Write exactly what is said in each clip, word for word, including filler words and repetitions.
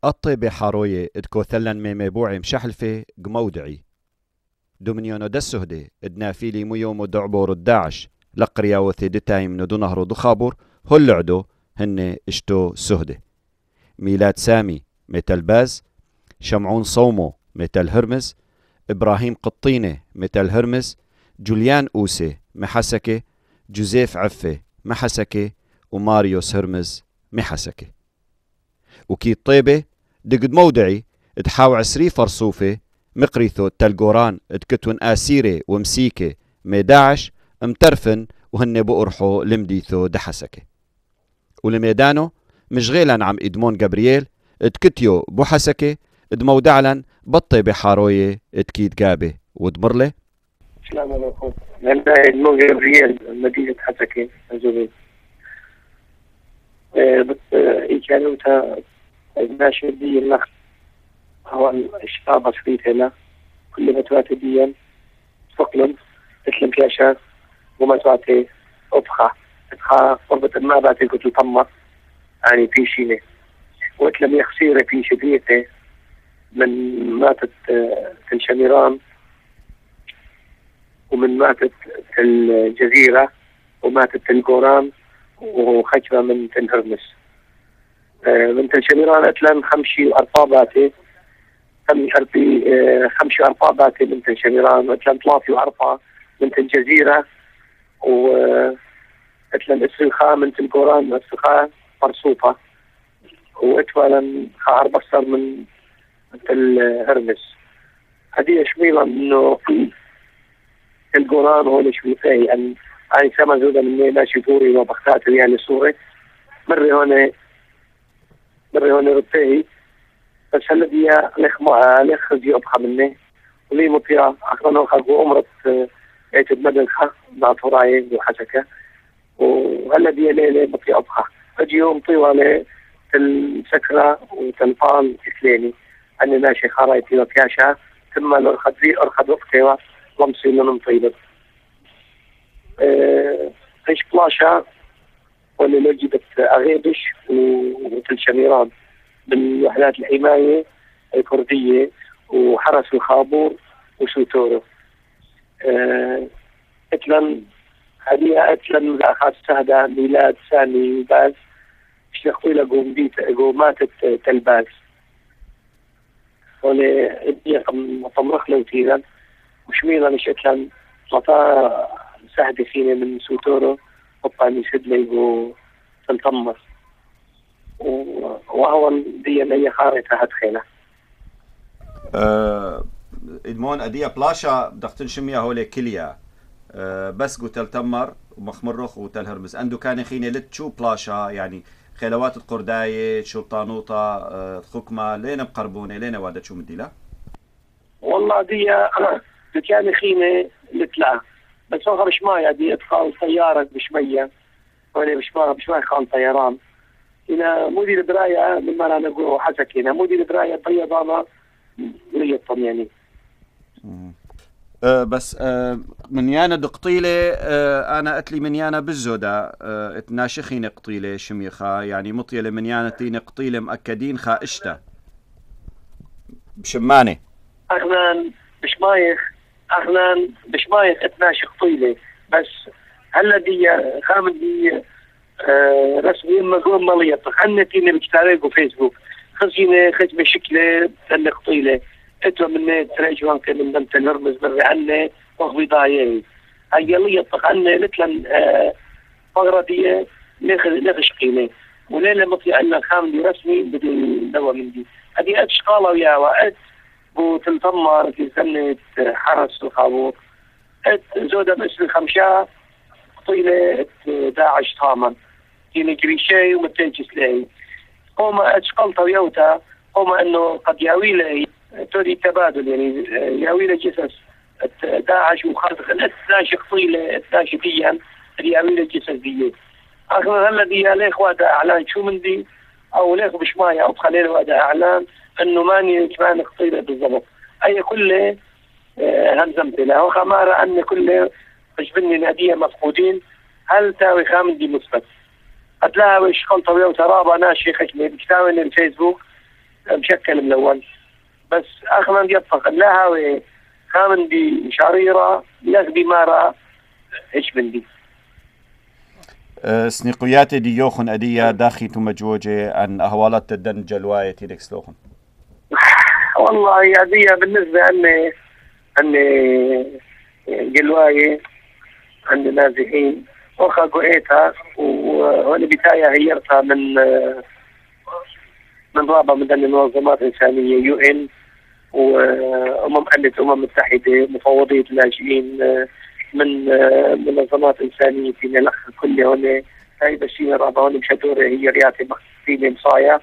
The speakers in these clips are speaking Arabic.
الطيبة حاروية ادكو ثلن ميمي بوعي مشحلفة قمودعي دومنيونو دسهدي ادنافيلي ميومو دعبور الداعش لقريا وثيدتايم ندو نهرو دخابور هلعدو هن اشتو سهدي ميلاد سامي متل باز شمعون صومو متل هرمز إبراهيم قطينة متل هرمز جوليان أوسي محسكة جوزيف عفة محسكة وماريوس هرمز محسكة وكي طيبة دقد مودعي ادحاو عسري فرصوفة مقريثو تلقوران ادكتون آسيري ومسيكة ميداعش امترفن وهن بقرحو لمديثو دحسكة ولميدانو مشغيلا عم إدمون جابرييل ادكتيو بوحسكة ادمودعلن بطي بحاروية ادكيد جابه ودمرله. السلام عليكم. أنا إدمون جابرييل مدينة حسكة الزبيب. بس إيجانو تا ناشر دي النخ هو الشعب صفيت هنا كل ما تواتي ديا فقلن تسلم كاشا وما تواتي أبخى أبخى قربة ما باتي كنت طمر يعني في شيني وإتلم يخسير في شديته من ماتت في الشميران ومن ماتت في الجزيرة وماتت في القوران وخجرة من تنهرمس من الشميران أتلم خمشي وأرطاباتي خمشي وأرطاباتي من الشميران وأتلم ثلاثي وأرطا من الجزيرة وأتلم السلخاء من القوران السلخاء فرصوفة وأتوالن خار بصر من الهرمس هذه شميلة إنه القرآن هو شويفاي أن أي سما زودا من ماشي فوري وبختات يعني سوري مرة هون مرة هون ربي بس الذي لخ ما لخ زي أبخى مني ولي مطيع أخرنا خلقوا أمرت يعتد مدنخة ناطوراي وحسكة وهالذي ليلة مطيع أبخى أجي يوم طيوة السكرة وتلفان إسلامي أنا ماشي خرايتي وكاشا ثم الأرخد زي أرخد وقتها لمسي لنم طيبت إيش بلاشا واللي لجدت أغيبش وتلشميران من وحدات الحماية الكردية وحرس الخابور وسوتورو اتلن هذه اتلن ذاخات سهدة ميلاد سامي باز اشتغطي لقوم بيت قوماتت تلباز هنا ابني مطمرخ لو تيرا وشميلا نشأتلن لطا سهدة فيني من سوتورو وطاني سد ليقو تلتمر وهو دي أي خارطة هتخيلة أه إدمون أدية بلاشا دختن شمية هولي كليا أه بس قو تلتمر ومخمرخ وتلهرمز أندو كان خيني لتشو بلاشا يعني خيلوات القرداية شلطانوطة أه خكمة لين بقربوني لين وادة شو مديلا والله دي أنا كان خيني لتلا بس أخر شماية دي ادخال سيارة بشمية ولا بشماية بشماية خال طيران هنا مدير براية من ما أنا نقول حسك هنا مدير براية طيبانة ليطن يعني أه بس أه من يانا دقطيلة أه أنا أتلي من يانا بالزودة أه اتناشخين قطيلة شميخة يعني مطيلة من يانا تين قطيلة مأكدين خا اشتا بشمانة أغنان بشمايخ أغنان بشمايخ اتناشخ قطيلة بس هلا دي خامن دي آه رسمي مقوم مالية خنتيني بكتاريكو فيسبوك خزينة خزمة شكلة تنك طويلة اتو من تراجوان كان من دمت الهرمز بري عنه وغبي ضايعي هيالية تخنة لتلن آه فغرة دي ليخ شقيني وليلة مطيع عنا خامن دي رسمي بدون دوا من دي هذه ات شقالة ويا وات وتلتمر في سنة حرس الخابور ات زودة باسم الخمشة طويلة داعش طاما كيني جريشي ومتنجس لي هما اشقلطة ويوتا هما انه قد ياوي لي توري تبادل يعني ياوي لي جسس داعش وخاطر الاتناشق طويلة اتناشقيا ياوي لي جسس دي اخر هلا دي ليخ وادا اعلان شو من دي او ليخ بشماية او بخليل وادا اعلان انه ماني كمان طويلة بالضبط اي كله همزمت له وخمارة ان كله بجبني نادية مفقودين هل تاوي خامن دي مثبت هتلاقي شغل طويل وترابة ناشي خشمي بكتاوين الفيسبوك مشكل من الاول بس اخنا يطفق لا هاوي خامن دي شريره يغبي مارا ايش بندي سنقيات دي يوخن اديه داخي مجوجه ان اهوالات تدن جلوايه تيدكس لوخن والله يا دي بالنسبه اني اني جلوايه عند نازحين وخا قويتها وانا بتايا هيرتها من من رابطه من المنظمات الانسانيه يو ان وامم الامم المتحده مفوضيه اللاجئين من منظمات انسانيه فينا الاخ كل هون هاي بشير رابطه هون مشدوره هي رياتي مخفيني مصايا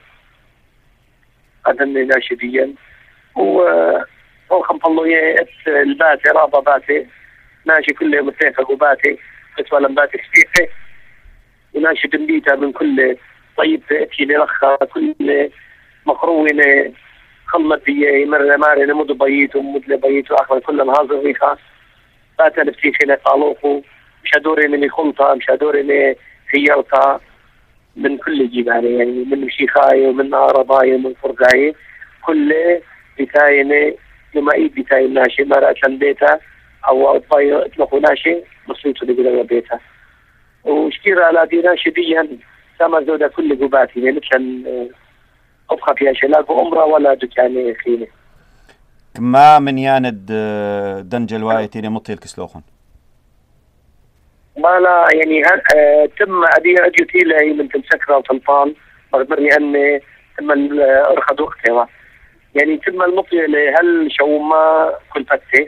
أدني ناشديا وخم الله الباتي رابطه باتي ماشي كل يوم متفق وباتي فتوى باتي كثير وناشد مبيتا من كل طيب تأتي لرخة كل مخروينة خلت بيه مرة مارنة مد بيت ومد لبيت وآخر كل نهاظر ريخا باتا نفتيخينة طالوخو مش هدوري من خلطة مش هدوري من خيارتها من كل جيباني يعني من مشيخاي ومن عرباي ومن فرقاي كل بتاينة نمائيد بتاين ناشي مرة بيتها أو أطباي اطلقوا ناشي مصيته لقلوا بيتها وشكيرا على دينا شديا سما زودا كل قباتي يعني مثلا أبقى فيها شلاك وأمرا ولا دكاني خيني ما من ياند دنجلواي تيني مطيل كسلوخن ما لا يعني هل اه تم أدي أديوتي لي من تمسكرة وطنطان أخبرني أني تم أرخد وقتها يعني تم المطيل هل شو ما كل فتة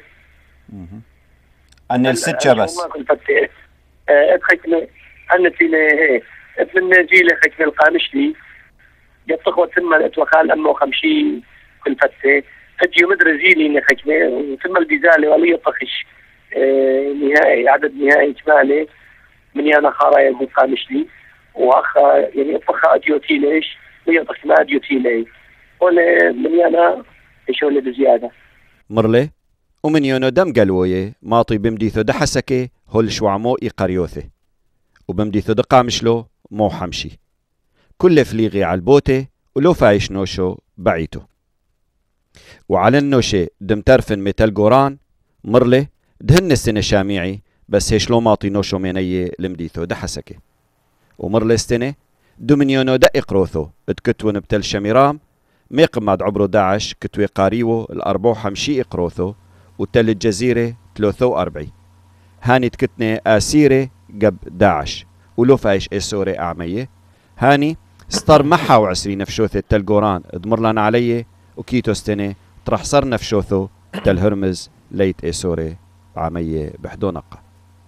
أن الستة بس ما كل فتة اتخيكنا أنا فينا هيك اتمنى جيلي خيكنا القامشلي يتقوى تم الاتوخال أمه خمشي كل فتة اتيو مدر زيلي نخيكنا وتم البزالي ولي يطخش اه نهائي عدد نهائي اجمالي من يانا خارايا القامشلي واخ يعني اطخا اديوتي ليش ويطخ ما اديوتي لي ولا من يانا يشولي بزيادة مرلي ومن يونو دم قلوية ماطي بمديثو دحسكي هول شوعمو إقاريوثي وبمديثو دقامشلو مو حمشي كل فليغي عالبوتي ولو فايش نوشو بعيتو وعلى النوشي دم ترفن متل قوران مرلي دهن السنة شاميعي بس هيش لو ماطي نوشو ميني لمديثو دحسكي ومرلي السنة دومنيونو دا إقروثو اتكتون بتل شميرام ميقماد عبرو داعش كتوي قاريوو الأربو حمشي إقروثو وتل الجزيرة ثلاثة وأربعين هاني تكتني آسيرة قب داعش ولو فايش إسوري أعمية هاني ستر محا وعسري نفشوثة تل قوران ادمرلان عليه وكيتو ستني ترحصر نفشوثو تل هرمز ليت إسوري عمية بحدونقة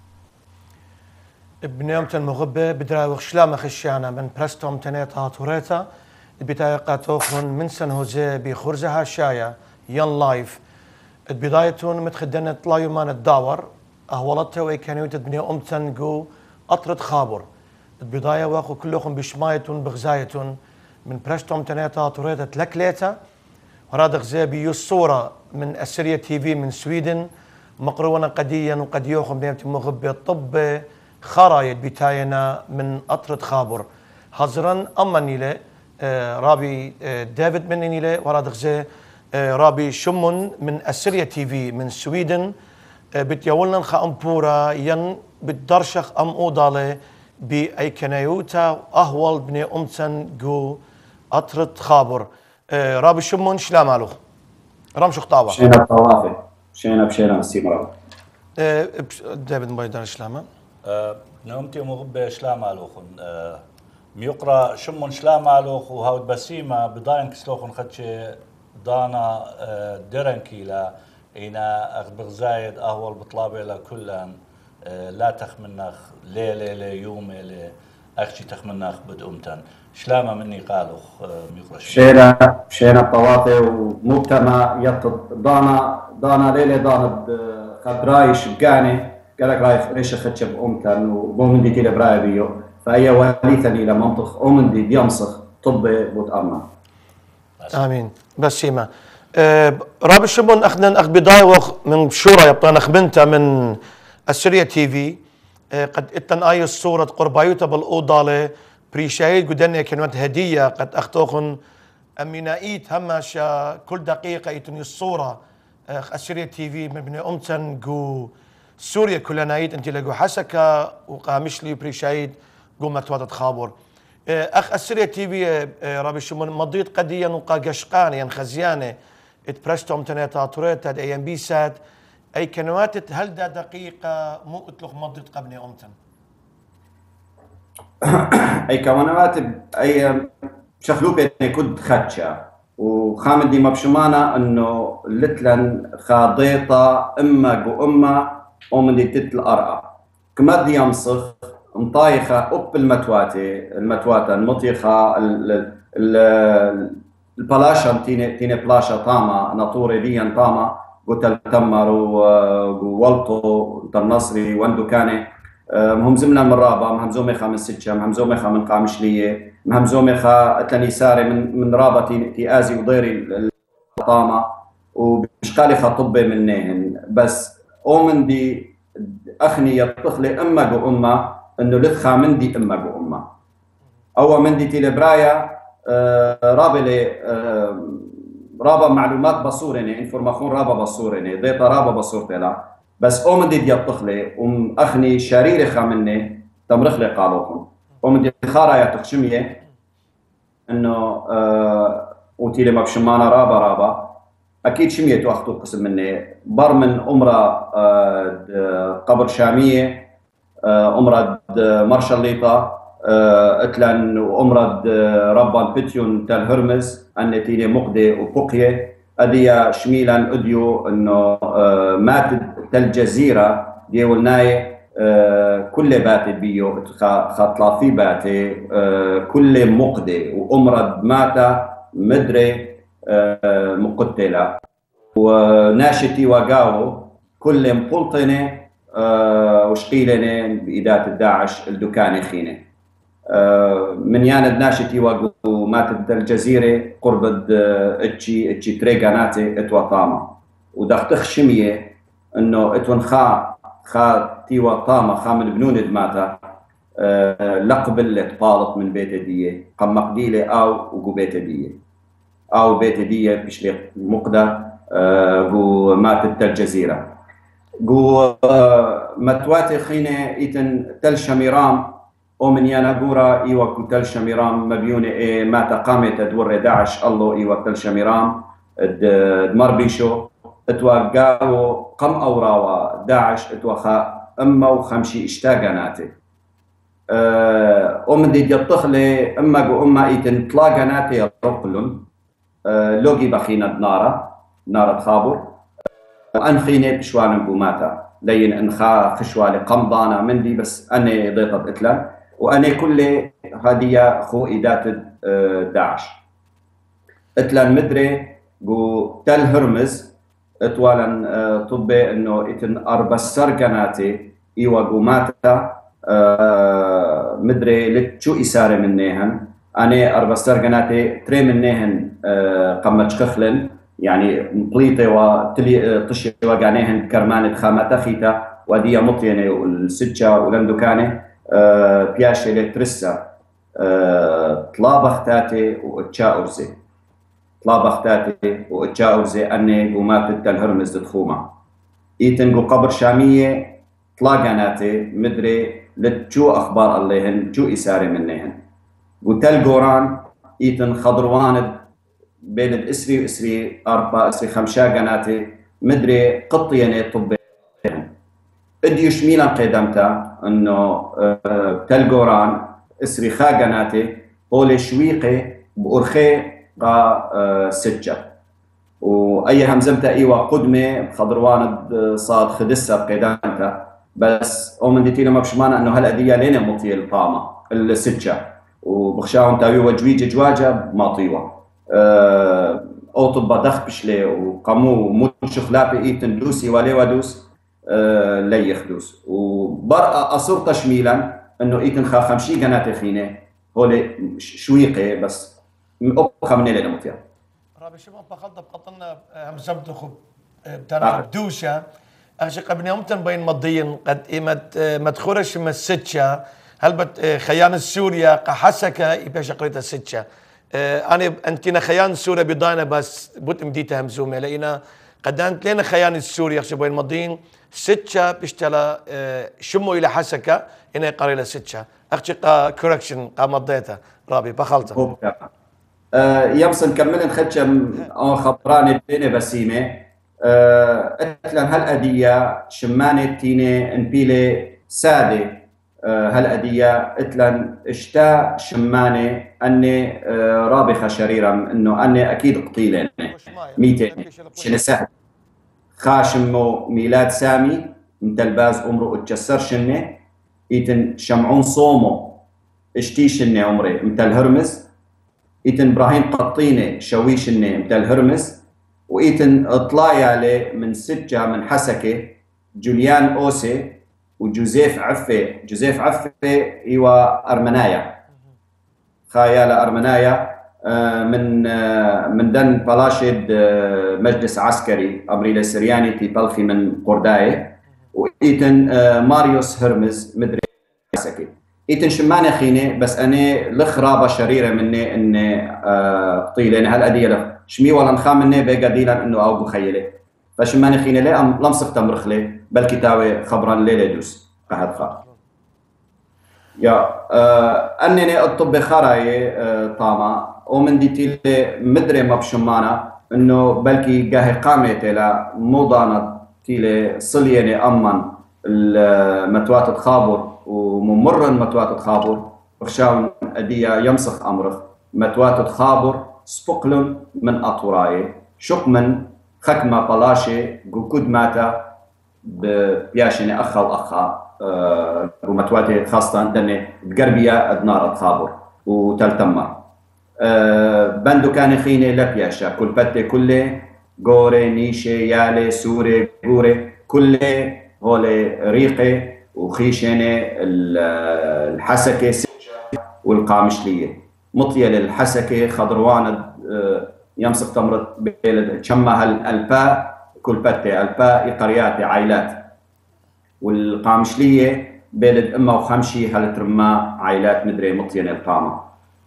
ابن يومتن مغبة بدراوغ شلام خشيانا من برستوم تنيتا توريتا البداية قاتوخن من سن هوزي بخرزها شايا ين لايف البداية متخدنة لايومان الداور أهولتها ويكانوا تبني أمتن جو أطرد خابر البداية واخو كلهم بشمايتون بغزايتون من برستوم تنيتا توريتا تلكليتا وراد غزي بيو الصورة من أسرية تي في من سويدن مقرونا قديا وقد يوخم بيمتي مغبة طب خرايد بتاينا من أطرد خابر حضرا أما نيلي آه رابي آه ديفيد من نيلي وراد غزي آه رابي شمون من أسرية تي في من سويدن آه بتيولن خامبورا ين بتدرشخ أم أوضالي بأي كنايوتا أهول بني أمتن جو أطرد خابر آه رابي شمون شلا مالو رمشو خطابة شينا بطوافي شينا بشينا السيمرا آه ديفيد مبايدان شلاما آه نومتي مغبة شلا مالوخن آه ميقرا شمون شلا مالوخ وهاود بسيمة بداين كسلوخن خدشي دانا آه درن كيلا إينا أخبر زايد أهول بطلابي لكلن آه لا تخمنخ ليلة لي يوم لي أخشي تخمنخ بدأمتن شلامة مني قالوخ آه ميقرا شينا شينا بطوافي ومبتما يطد دانا دانا ليلة دانا خبراي شقاني قالك رايح ريش خدش بأمتن ومومن دي براي بيو فهي وليثني لمنطق أمندي بيمسخ طب بوتأمنا آمين بسيمة آه رابي شبون أخذنا أخ بداية من شورى يبطان أخبنتا من السورية تي في آه قد اتن آي الصورة قربايوتا بالأوضالة بريشايد قدنيا كانت هدية قد أختوخن أمي نايت هماشا كل دقيقة يتني الصورة أسرية تي في من أمتن جو سوريا كلها نايت أنت لقوا حسكة وقامش لي بريشايد قو متواتت خابور أخ أسرية تي في رابي شمون مضيت قديا وقا قشقان ين خزيانة اتبرستو أمتن تاتوريتا دي أم بي سات أي كنوات هل دا دقيقة مو أتلق مضيت قبني أمتن أي كونوات أي شخلوبة كد خدشة وخامد دي مبشمانة انه لتلن خاضيطة اما جو اما ومن دي تتل ارقى كما دي يمسخ مطايخة اب المتواتي المتواتة المطيخة البلاشة تيني تيني بلاشة طامة ناطوري ديا طامة قتل تمر وولطو النصري واندو كاني مهم زمنا من رابا مهم زوميخا من ستشا مهم زوميخا من قامشلية مهم زوميخا اتلاني ساري من من رابا تي ازي وضيري الطامة وبشقالي خطبة منهن بس اومن دي اخني يطخلي اما جو اما انه لثخا من دي اما جو اما او من دي تيلبرايا رابا لي رابا معلومات بصورني انفورماسيون رابا بصورني ديتا رابا بصورتي بس اومن دي يطخلي ام اخني شريري خامني تمرخلي قالوهم اومن دي خارا يا تخشميه انه آه وتيلي مبشمانه رابا رابا اكيد شميه واخذوا قسم مني بر من امره آه قبر شاميه آه امره مرشليطه آه اتلن وامره ربان بيتيون تال هرمز ان تيلي مقدي وبقيه اديا شميلا اديو انه آه ماتت تل جزيره ديولناي آه كل باتي بيو خطلا في باتي آه كل مقدي وامرد ماتا مدري آه مقتله وناشتي وقاو كل مقلطنه آه وشقيلنه بإدارة الداعش الدكاني خينه آه من ياند ناشتي وقاو ماتت الجزيرة قرب اتشي اتشي تريقاناتي اتوطامة ودختخ شمية انه اتون خا خا تيوا طامة خا من بنوند ماتا أه لقبل طالط من بيت دية قم مقديلة او وقو بيت دية او بيت دية بشلي مقدة أه قو ماتت تل جزيرة قو أه متواتي خينة ايتن تل شميرام او من يانا قورا ايوا كو تل شميرام مبيونة اي ماتا قامت ادور داعش الله ايوا تل شميرام دمر بيشو اتوقعوا قم اوراوا داعش اتوخا اما وخمشي اشتاقناتي أه ومن دي يطخلي اما جو اما ايتن طلاقناتي رقلن أه لوجي بخينا نارا نارا خابر وانخيني بشوان قوماتا لين انخا خشوالي قمضانا من دي بس اني ضيطة اتلا واني كل هذه خو ايدات داعش اتلا مدري جو تل هرمز اتوالا طبي انه اتن اربع سرقناتي ايوا قوماتا أه مدري لتشو اساري منيهن اني اربع سرقناتي تري منيهن أه قمت خخلن يعني مطليطي وتلي طشي وقانيهن كرمانة خامتا خيتا وديا مطيني والسجة ولندوكاني أه بياشي لترسا أه طلابختاتي واتشاورزي طلابختاتي واتشاورزي اني قومات التل هرمز تخوما ايتن قو قبر شامية طلاقاناتي مدري لتشو اخبار الليهن جو اساري منيهن قو تل قوران ايتن خضروان بين الاسري واسري اربع اسري خمشا قناتي مدري قطيني طبيهن اديو شميلا قيدمتا انه أه تل قوران اسري خا قناتي هولي شويقي بأرخي قا أه سجة واي همزمتا ايوا قدمي خضروان صاد خدسة بقيدمتا بس او من ديتينا مبشمانا انه هالادية لين مطي الطامة السجة وبخشاهم تاوي وجويجي جواجة ماطيوة أه او طبا دخ بشلي وقامو موش خلابي ايتن دوسي ولي ودوس أه لي يخدوس وبرأة اصر تشميلا انه ايتن خا خمشي قناتي خيني هولي شويقي بس ابقى من اللي نموت يعني رابي شو ما بخضب قطنا همزمت خب بتاع دوشة اخشى قبل يومتن بين مضيين قد ايمت مدخورش من السجة هل بت خيان السوريا قحسكة يبقى شقريت السجة انا انتنا خيان السوري بضاينا بس بوت مديتها همزومه لقينا قدانت لنا خيان السوري يخشبوا المضين ستشا بيشتلا شمو الى حسكه انا قري له ستشا اختي كوركشن قام مضيتها رابي بخلطه أه يمصن كمل خدشم او خبراني بين بسيمه اتلن هالأدية شمانة تيني انبيلي سادة هالأدية اتلن اشتا شمانة اني رابخة شريرة انه اني اكيد قتيلة ميتين شنو سهل خاشمو ميلاد سامي متلباز عمره اتجسر شنه ايتن شمعون صومو اشتي شنه عمري متل هرمز ايتن ابراهيم قطينه شوي شنه متل هرمز وايتن اطلايا من سجة من حسكه جوليان اوسي وجوزيف عفه جوزيف عفه ايوا ارمنايا خايالا ارمنايا من من دن بلاشد مجلس عسكري امريلا سرياني تي بلخي من قرداي وايتن ماريوس هرمز مدري حسكي ايتن شمانه خينه بس انا لخرابه شريره مني اني قطيله انا هالاديه شمي ولا نخام مني بقى ديلا انه او بخيله فشمانه خينه لي ام لمسك تمرخله بلكي تاوي خبرا ليله دوس قهد خا يا انني الطب خراي طاما ومن ديتي مدري ما بشمانه انه بلكي قاهي قامت الى موضانه تيلي صليني امن المتوات تخابر وممرن متوات تخابر بخشاون اديه يمسخ امرخ متوات تخابر سبقلن من اطوراي شقمن خكمه بلاشي قود ماتا بياشني اخا واخا أه ومتواتي خاصه دني بقربيه ادنار تخابر وتلتمر أه بندو كان خيني لبياشا كل بتي كله غوري نيشي يالي سوري غوري كله هولي ريقي وخيشيني الحسكه والقامشليه مطيه للحسكه خضروان يمسك تمرت بلد شمها الباء كل بتي الباء قريات عائلات والقامشليه بلد امه وخمشي هالترما عائلات مدري مطيه القامه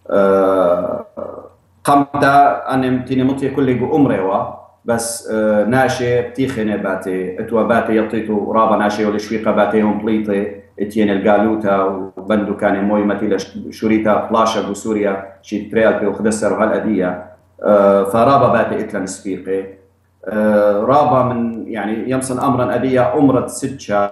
أه قمتا انا متيني مطيه كل جو امري بس أه ناشي بتيخني باتي اتوا باتي يطيتو رابا ناشي ولا شويقه باتيهم بليطي اتين القالوتا وبندو كان موي متيلا شوريتا بلاشا بسوريا شي تريال وخدسر وهالاديه أه فرابا باتي اتلن سبيقي أه رابا من يعني يمصن امرا اديه امرت ستشا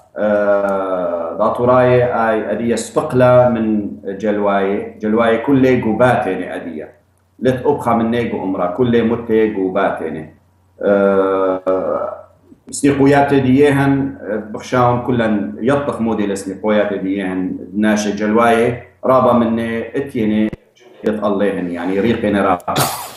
أه داتوراي اي اديه سبقله من جلواي جلواي كل جوباتني اديه لت ابخى من نيجو امرا كل متي جوباتني أه سنيقويات ديهن بخشاون كلن يطخ موديل سنيقويات ديهن ناشي جلواي رابا من اتيني يطليهن يعني ريقين رابا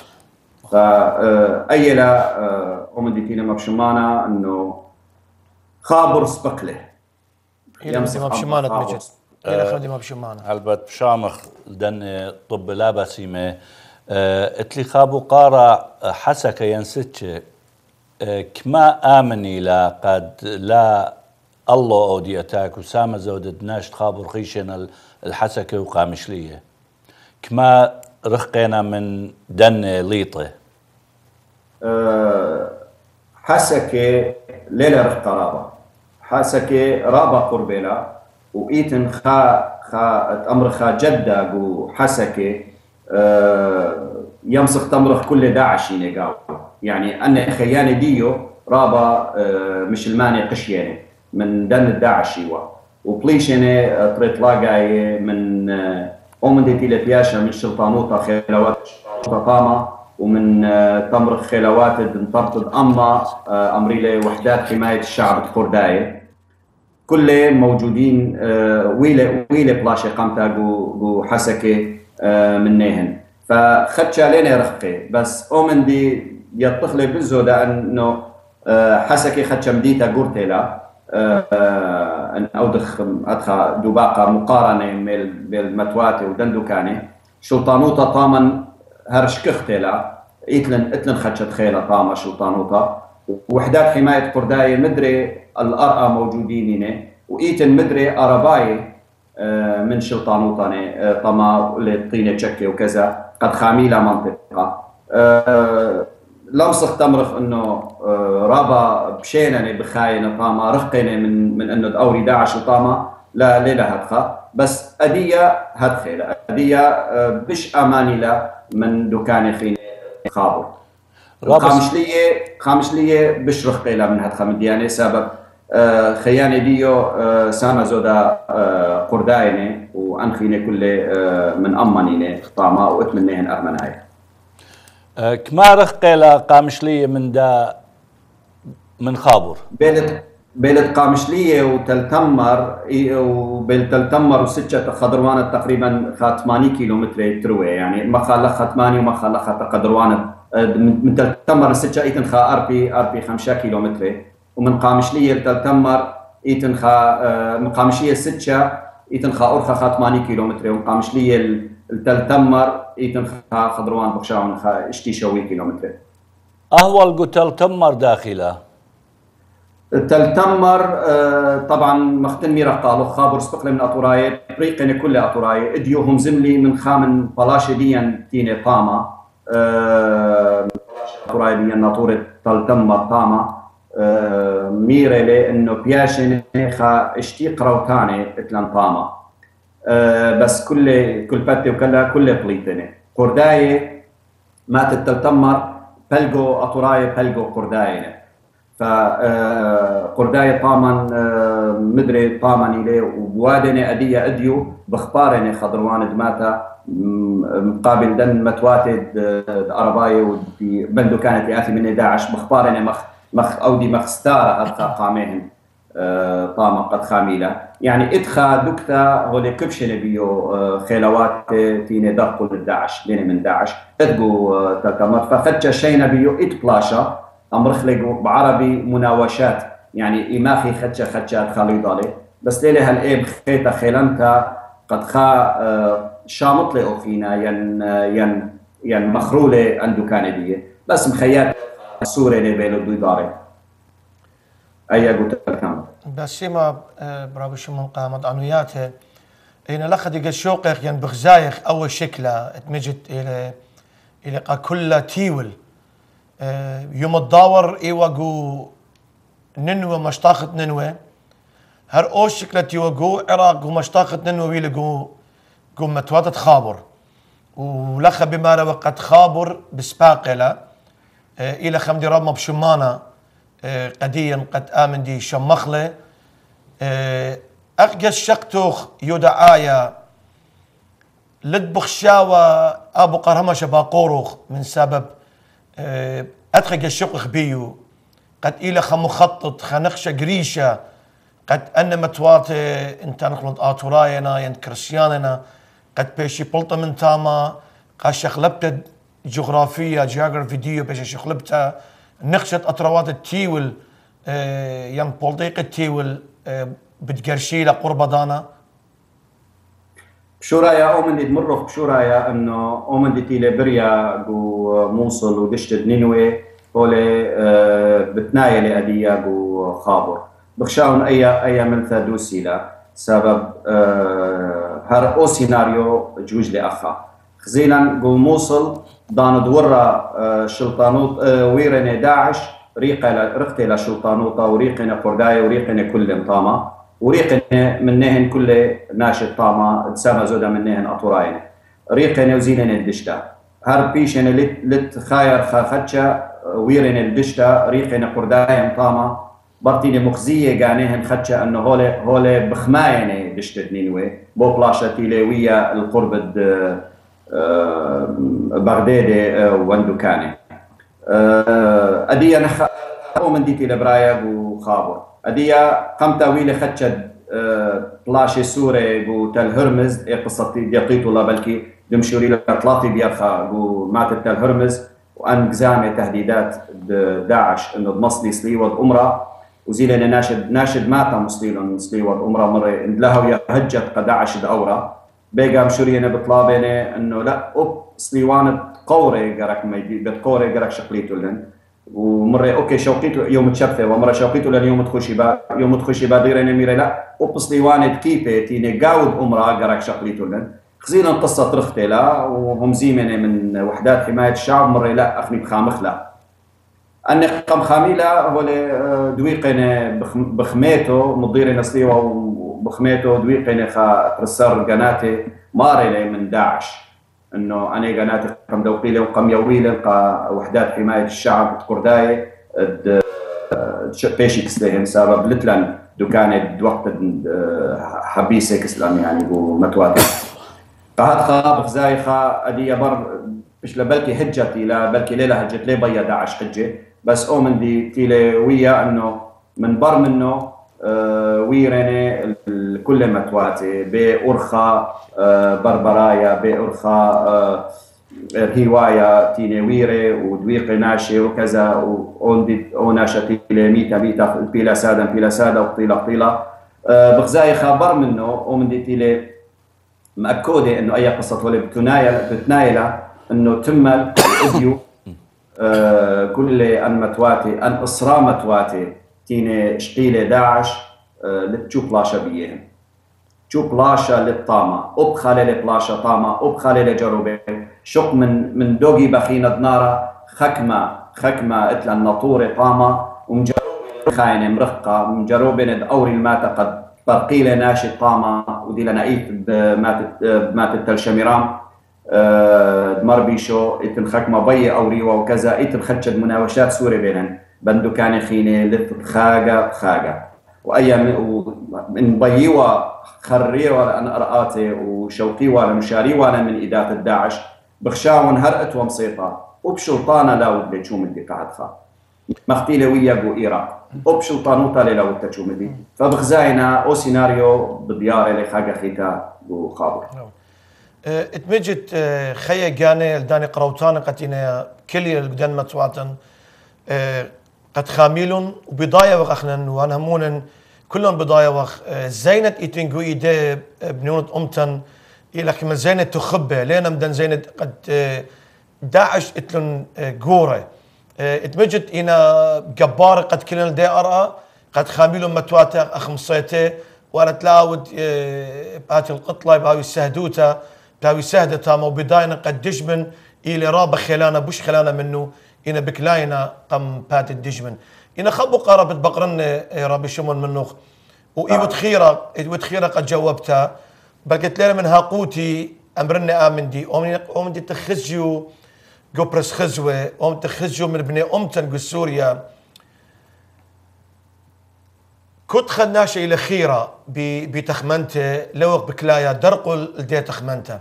فأيلا أمن ديتينا مبشمانا إنه خابر سبقله يمسك مبشمانا تمجد إلى خدي مبشمانا البت بشامخ دن طب لا بسيمة اتلي خابو قارا حسك ينسج كما آمني لا قد لا الله أوديتاك وسام زودت ناشت خابر خيشنا الحسكة وقامشلية كما رخينا من دن ليطه أه حسكه ليله رخ قرابه حسكه رابا قربلا وايتن خا خا امر خا جدا جو حسكه أه يمسخ تمرخ كل داعشي نقاو يعني انا خيانه ديو رابا أه مش الماني قشيانه من دن الداعشي وبليشنه طريط لاقاي من أه ومن ديتي لبياشا من شلطانوطة خيلوات طامة ومن تمرخ خيلوات انطرطد أما أمريلي وحدات حماية الشعب الكرداي كل موجودين ويلة ويلة بلاشي قامتا جو جو حسكي منيهن فخدشا لنا رخي بس ومن دي يطخلي بالزودة أنه حسكي خدشا مديتا قرتلا ان اودخ ادخل دباقه مقارنه بالمتواتي ودندوكاني شلطانوطه طامن هرشكختلا اتلن اتلن خدشت خيله طامه شلطانوطه وحدات حمايه قرداي مدري الارقى موجودين هنا وايتن مدري ارباي من شلطانوطه طما للطينه تشكي وكذا قد خاميلة منطقة لمسخ تمرخ انه رابا بشينني بخاينة طاما رخيني من من انه دوري داعش وطاما لا ليلة هدخة بس أدية هدخيلة أدية بش أماني لا من دكاني خيني خابر خامشلية خامشلية بش رخيلة من هدخة من دياني سبب خياني ديو ساما زودا قردايني وأنخيني كل من أمانيني طاما واتمنيهن أرمناي كما رخيلة قامشلية من دا من خابر بيلت بيلت قامشلية وتلتمر وبيل تلتمر وستة خضروان تقريبا ثمانية كيلو متر تروي يعني ما خلخ ثمانية وما خلخ قدروان من تلتمر الستة ايتن خا اربي اربي خمسة كيلو متر ومن قامشلية تلتمر ايتن خا من قامشلية الستة ايتن خا اورخا خا ثمانية كيلو متر ومن قامشلية التلتمر ايتن خا خضروان بخشاون خا اشتي شوي كيلو متر. اهول قلت تلتمر داخله تلتمر طبعا مختن ميرا قالوا خابر سبقلي من اطوراي بريقني كل اطوراي اديوهم زملي من خامن بلاشي ديان تيني طاما اطوراي ديان ناطورة تلتمر طاما ميرا لي انه بياشن خا اشتي قروتاني اتلان طاما بس كل كل باتي وكلها كل بليتني قرداي مات التلتمر بلغو اطوراي بلغو قرداي فقرداي طامان مدري طامان إليه وبوادني أدية أديو بخبارني خضروان دماتا مقابل دن متواتد أرباي ودي بندو كانت يأتي مني داعش بخبارني مخ مخ أودي مخستارة أدخى قامهم طاما قد خاميلة يعني إدخى دكتا هولي كبشن بيو خيلوات تيني دقوا للداعش ليني من داعش ادقوا تلتمر ففتش شينا بيو إتبلاشا أمرخ لك بعربي مناوشات يعني إماخي خدشة خدشات خليضالي بس ليلة هالإيب خيطة خيلانتا قد خا شامط لي أخينا ين ين ين مخرولة عنده كاندية بس مخيات سوري لي بيلو دويداري أي قلت لكم بس ما برابو شمون قامت عنوياته إن لخد يقشوقك ين بغزايخ أول شكله اتمجد إلى إلى كل تيول يوم الداور ايواقو ننوى مشتاقة ننوى هر او شكلة يواقو عراق ومشتاقة ننوى ويلقو قو متواتت خابر ولخا بما وقت خابر بسباقلة الى خمدي راب مبشمانة قديا قد امن دي شمخلة اقجس شقتوخ يدعايا لدبخشاوى ابو قرهمش باقوروخ من سبب أدخل الشق خبيو قد إلى خمخطط خنقشة قريشة قد أن متواتي انت نخلط آتوراينا ين كريستياننا قد بيشي بلطة من تاما قد شخلبت جغرافية جيوغرافي ديو بيشي شخلبتها نقشة أطروات التيول ين بولطيق التيول بتقرشي لقرب دانا بشو رايا أومن دي تمرخ بشو رايا إنه أومن دي تيلي بريا جو موصل ودشت نينوي هولي بتنايلي أديا جو خابر بخشاون أي أي من ثادوسي لا سبب هر أو سيناريو جوج لي أخا خزينا جو موصل دان دورا شلطانوط ويرني داعش ريقة رقتي لشلطانوطة وريقنا قرداية وريقنا كل طاما وريقنا منهن كل ناشط طاما تسامى زودا منهن أطوراين ريقنا وزينن الدشتا هر بيشن لت لت خاير خافتشا ويرن الدشتا ريقنا قردايا طاما برتيني مخزية قانيهن خدشا انه هولي هولي بخمايني دشتا نينوي بو بلاشا تيليوية القرب بغدادي واندوكاني أديا نخ من ديتي لبرايا وخابر أديا قم تاويل خدشة بلاشي سوري و تل هرمز قصة ديقيتو لا بلكي دمشوري لطلاطي بيرخا و مات تل هرمز وأن قزامي تهديدات داعش إنه مصلي سليوة أمرا وزيلنا ناشد ناشد ماتا مصليلون سليوة أمرا مرة لها ويا هجت قداعش دأورا بيقام شورينا بطلابنا إنه لا أوب سليوان قوري قرك ما يجي بتقوري قرك شقليتو لن ومرة أوكي شوقيتو يوم تشبثه ومرة شوقيتو لن يوم تخشي با يوم تخشي با ديرنا ميرا لا أوب سليوان تكيبه تيني قاود أمرا قرك شقليتو لن خزينا قصة رختي لا وهم زيمنة من وحدات حماية الشعب مرة لا أخني بخامخ لا أني قم خاميلا هو دويقنا بخميته مضير نصليوه وبخميته دويقنا خا ترسر قناتي ماري من داعش إنه أنا قناتي قم دوقيلة وقم يويلة قا وحدات حماية الشعب تقرداي بيشي كسلهم سبب لتلن دكانة دوقت حبيسة كسلم يعني ومتواتر فهاد خا بخزاي خا أدي بر مش لبلكي هجتي لا بلكي ليلة هجت لي بيا داعش حجة بس أؤمن دي تيلي ويا إنه من بر منه آه ويرني كل متواتي بأرخا آه بربرايا بأرخا آه هواية تيني ويري ودويقي ناشي وكذا وأوندي أوناشة تيلي ميتا ميتا بيلا سادا بيلا سادا وقطيلة قطيلة آه بخزاي خبر منه أؤمن دي تيلي مأكودة إنه أي قصة ولا بتنايل بتنايلة إنه تمل الفيديو آه كل أن متواتي أن إصرا متواتي تيني شقيلة داعش آه لتشوف بلاشة بيهم تشوف بلاشة للطامة أبخالي لبلاشة طامة أبخالي لجروبين شق من من دوغي بخينة دنارة خكمة خكمة إتلا النطورة طامة ومجروبين خاينة مرقة مجروبين أوري الماتة قد برقيلة ناشي طامة ودي لنا إيت ماتت ماتت تل شميرام دمر بيشو إتن خكمة بي أوريوة وكذا إتن خدشد مناوشات سوري بينن بندو كان خيني لت خاقة خاقة وأي من بيوة خريوة أنا أرقاتي وشوقيوة لمشاريوة من إدارة الداعش بخشاون هرقت ومصيطة وبشلطانة لا ودي تشوم اللي قاعد خا مختيلة ويا جو إيراق وبشلطانوتا للا ودي تشوم اللي فبخزاينا أو سيناريو بديارة لخاقة خيتا وخابر اتمجد خيا جاني الداني قروتان قتينا كلي القدن متواتن قد خاميلون وبضايا وخنا وانا همون كلهم بضايا وخ زينت اتنجو ايدي بنونة امتن الى كما زينت تخبه لينا مدن زينت قد داعش اتلن جوره اتمجد انا جبار قد كلنا دي ارى قد خاميلون متواتا اخمصيته وانا تلاود بهاتي القطله بهاوي السهدوته بهاوي سهدتا مو بداينا قد دجمن الى رابا خلانا بوش خلانا منه إنا بكلاينا قم بات الدجمن إنا خبو قربت بقرن ربي شمون منوخ وإيوت خيرة إيوت خيرة قد جاوبتها بلقيت ليلة من هاقوتي أمرنا آمن دي أمن دي تخزيو قبرس خزوة أمن تخزيو من بني أمتن قو سوريا كنت خدناش إلى خيرة بتخمنته لوق بكلايا درقل لدي تخمنته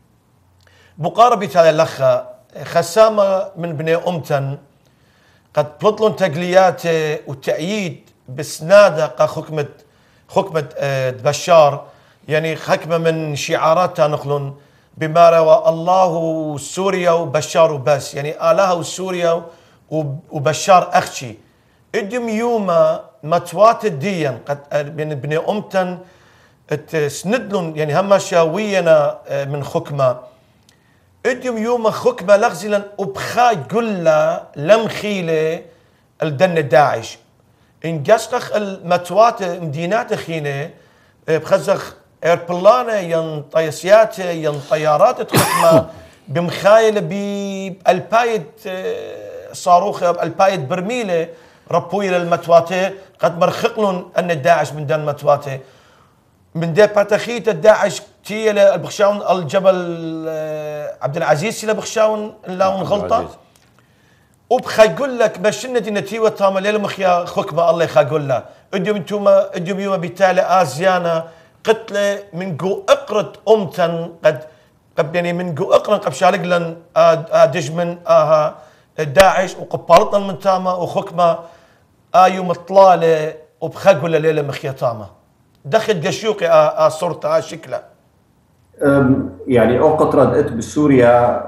بقاربي تالي لخا خسامة من بني أمتن قد بلطلون تقليات وتأييد بسنادة قا حكمة حكمة بشار يعني حكمة من شعارات نقلون بما روى الله سوريا وبشار وبس يعني آلها وسوريا وبشار أخشي ادم يوما متوات الدين قد من بني أمتن تسندلون يعني هم شاوينا من حكمة اديم يوم خكمة لغزلا وبخاي قلا لم خيلة الدن داعش إن قسخ المتوات مدينات خينة بخزخ إيربلانة ين طيسيات ين طيارات تخكمة بمخايلة بالبايد صاروخ بالبايد برميلة ربوي للمتواتة قد مرخقلن أن داعش من دن متواتة من دي باتخيت الداعش تي البخشاون الجبل عبد العزيز سيلا بخشاون لاون غلطه وبخا يقول لك بشنة نتيوة تاما ليلة مخيا خكمة الله يخا يقول له اديوم انتوما اديوم يوما بالتالي ازيانا قتله من جو اقرت امتن قد قد يعني من جو اقرن قب شالقلن دجمن اها داعش وقبالطن من تاما وخكمة ايو مطلالة وبخا يقول له ليلة مخيا تاما دخل قشيوقي صورتها شكلها يعني او قطرة دقت بسوريا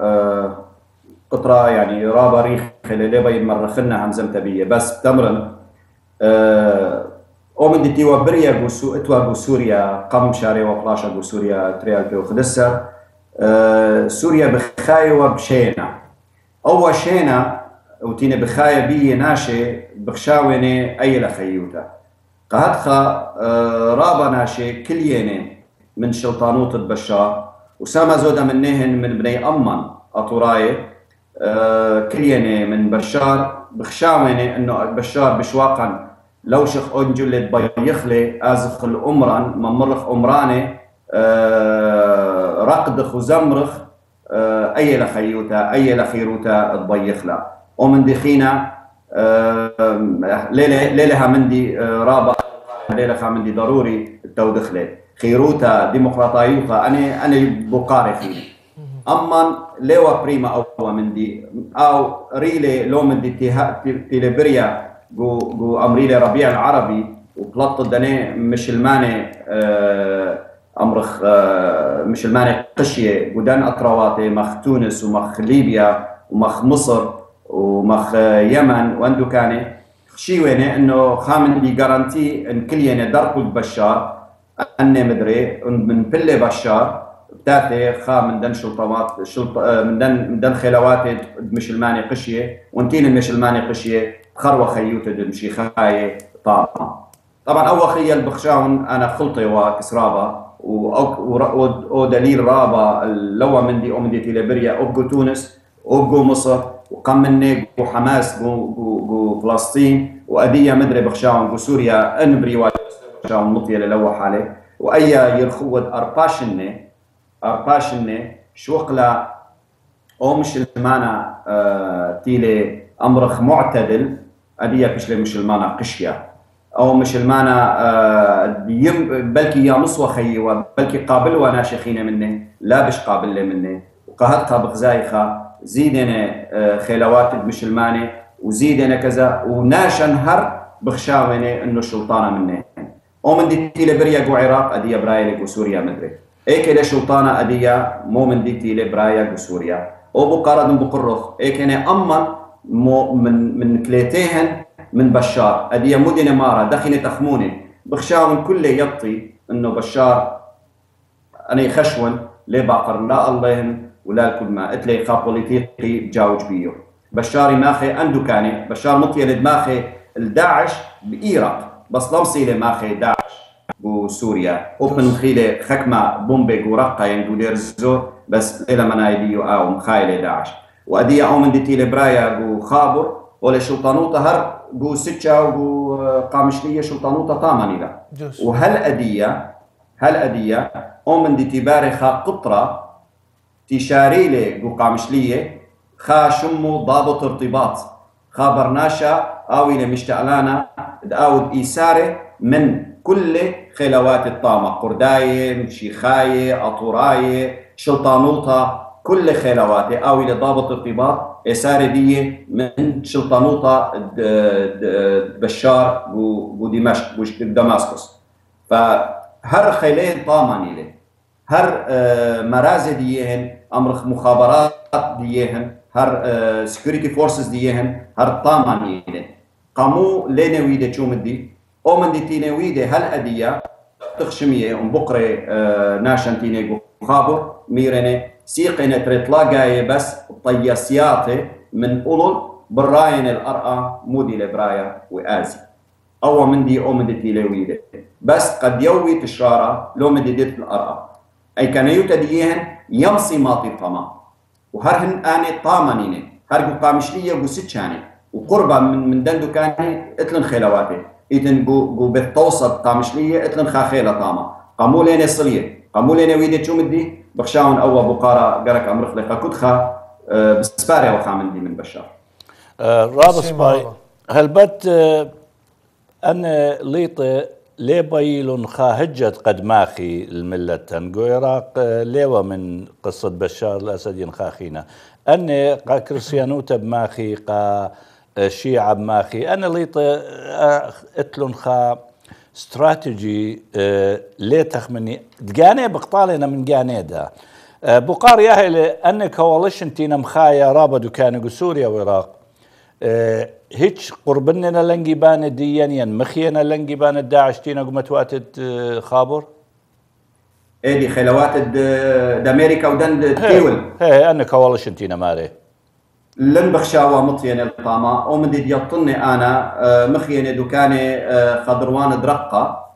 قطرة يعني رابا ريخ اللي بي مرخنا همزمتا بيه بس تمرن او من دي تيوا بريا بوسو اتوا بسوريا قم شاري وفلاشا بسوريا تريال بيو خدسة سوريا بخايوة بشينا او شينا وتينا بخاية بيه ناشي بخشاوني اي لخيوتا قهدخا رابا ناشي كليني من شلطانوت البشار وساما زودا منهن من بني أمن أطوراي آه كليني من بشار بخشاوني إنه بشار بشواقا لو شخ أنجل بيخلي أزخ الأمران ممرخ أمراني آه رقدخ وزمرخ آه أي لخيوتا أي لخيروتا تبيخلا ومن دخينا آه ليلة ليلها مندي آه رابع ليلة مندي ضروري التودخلة خيروتا ديمقراطيوتا أنا أنا بقاري فيني أما لوا بريما أو مندي أو ريلي لو مندي تيليبريا جو جو أمريلي ربيع العربي وبلط الدنيا مش الماني آه أمرخ آه مش الماني قشية ودان أطرواتي مخ تونس ومخ ليبيا ومخ مصر ومخ يمن واندو كاني شيويني انه خامن لي جارانتي ان كلينا دركو بشار اني مدري من بلي بشار بتاعتي خامن دن شلطات شلط من دن من دن خلواتي مش الماني قشيه وانتين مش الماني قشيه خروه خيوت مشي خايه طاقه طبعا اول خيال بخشاون انا خلطي وكسرابه و دليل رابا لوا مندي او مندي تيليبريا او تونس او مصر وقام مني جو حماس جو جو جو فلسطين وأدية مدري بخشاون جو سوريا انبري بخشاون مطية للوح عليه وأي يرخود أرباشني أرباشني شوقلا أو مش المانا آه تيلي أمرخ معتدل أدية بشلي مش المانا قشية أو مش المانا آه بلكي يا مصوى خيوة بلكي قابل وناشخين مني لا بش قابل لي مني وقهدتها بغزايخة زيدنا خيلوات المشلماني وزيدنا كذا وناشن هر بخشاوني انه الشلطانه منه او من دي تيليبريا جو عراق اديه برايا جو سوريا مدري اي كده شلطانه اديه مو من دي تيليبرايا جو سوريا او بقرد بقرخ اي كان اما مو من من كليتين من بشار اديه مدن مارا دخنه تخمونه بخشاون كله يطي انه بشار انا خشون ليه باقر لا الله ولا الكل ما اتلي خا بوليتيقي بجاوج بيو بشاري ماخي عنده كاني بشار مطيل دماخي الداعش بإيراق بس لمصيلة ماخي داعش بسوريا ومن خيلة خكمة بومبي ورقة ينجو ديرزو بس إلى منايديو أو مخايلة داعش وأدية أو من ديتي لبرايا جو خابر ولا شلطانوطة هر جو ستشا وجو قامشلية شلطانوطة طامني لا وهل أدية هل أدية أو من ديتي بارخة قطرة تشاريلي جو قامشلية خا شمو ضابط ارتباط خابرناشا أو إلى مشتعلانا داود إيساري من كل خلوات الطامة قرداية مشيخاية أطوراية شلطانوطة كل خلواتي أو إلى ضابط ارتباط إيساري دي من شلطانوطة بشار ودمشق دماسكوس فهر خيلين طامني له هر مرازي ديهن أمر مخابرات ديهن هر سكيورتي فورسز ديهن هر طامني له قامو لينويدة شو مدي او من دي تينويدة هل أدية تخشمية ام بقرة ناشن تينيقو خابر ميرني سيقنة تريطلاقاية بس طياسياتي من أولول براين الأرقى مودي لبرايا وآزي أو من دي أو من دي تينويدة بس قد يوي تشارة لو من دي ديت الأرقى أي كان يتديهن يمصي ماطي طما وهرهن آني طامنيني هرقو قامشلية وستشاني وقربة من من دندو كاني اتلن خيلواتي إذن جو جو بالتوسط قامشلية اتلن خاخيلة طامة قامولين الصلية قامولين ويدة شو مدي بخشاون أول بقارة قرك أمر خلقة كدخة أه بسبارة وخامن دي من بشار أه رابس باي هل بت أه أنا ليطة ليه بايلون خاهجت قد ماخي الملة تنقو عراق أه ليوة من قصة بشار الأسد ينخاخينا أنا قا كريستيانوتا بماخي قا شيعة بماخي أنا ليطة اتلون خا استراتيجي ليتخ مني دقاني بقطالنا من قاني دا بقار ياهل أن كواليشن تينا مخايا رابدو كانوا سوريا وعراق هيج قربننا لنجيبان ديانيا مخينا لنجيبان الداعش تينا قمت وقت خابر ايه دي خلوات د امريكا ودن تيول هي أن كواليشن تينا ماري لن بخشاوة مطينة الطامة أو من دي يطني أنا مخينة دكاني خضروان درقة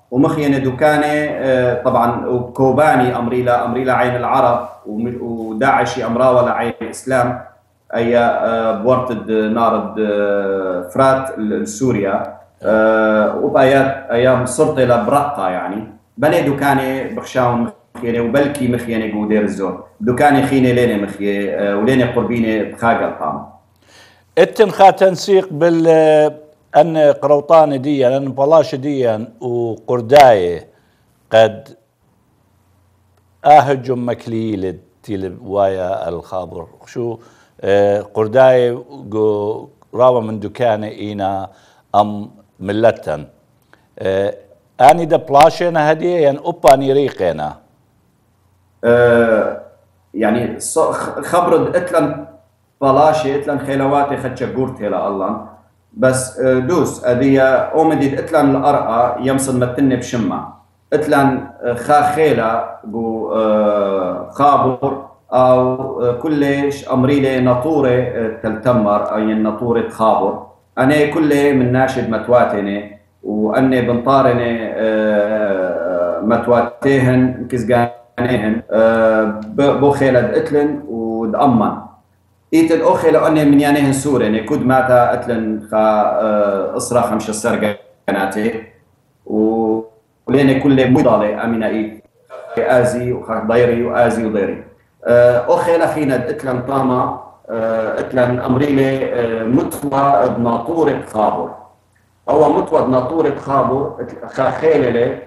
ومخينة دكانة طبعا وكوباني أمريلا أمريلا عين العرب وداعشي أمراوة عين الإسلام أي بورتد نارد فرات سوريا وبايات أيام صرت لبرقة يعني بني دكانة بخشاون مخينة وبلكي مخينة قودير الزور دكانة خينة لينة مخينة ولينة قربينة بخاقة القام اتنخا تنسيق بال أن قروطان ديا أن بلاش ديا وقرداية قد أهجم مكليل تيل ويا الخابر شو اه قرداية راوة من دكانة إينا أم ملتن اه أني دا بلاشينا هدية يعني أباني ريقينا اه يعني خبرد اتلن بلاشي اتلن خيلواتي خدشة قورتي لألله بس دوس أدية أومديد اتلان الأرقى يمصن متنة بشمة اتلان خا خيلة بو خابر أو كلش أمريلة نطورة تلتمر أي نطورة خابر أنا كله من ناشد متواتنة وأني بنطارنة متواتيهن كزقانيهن بو خيلة اتلن ودأمن إيتن أخي لأني من يانيهن سوري نكود ماتا أتلن خا أسرة خمسة سرقة كناتي ولين كل مضالة أمينة إيت آزي وخا ضيري وآزي وضيري أخي لخينا أتلن طاما أتلن أمريلي متوى بناطورة خابر أو متوى بناطورة خابر خا خيلة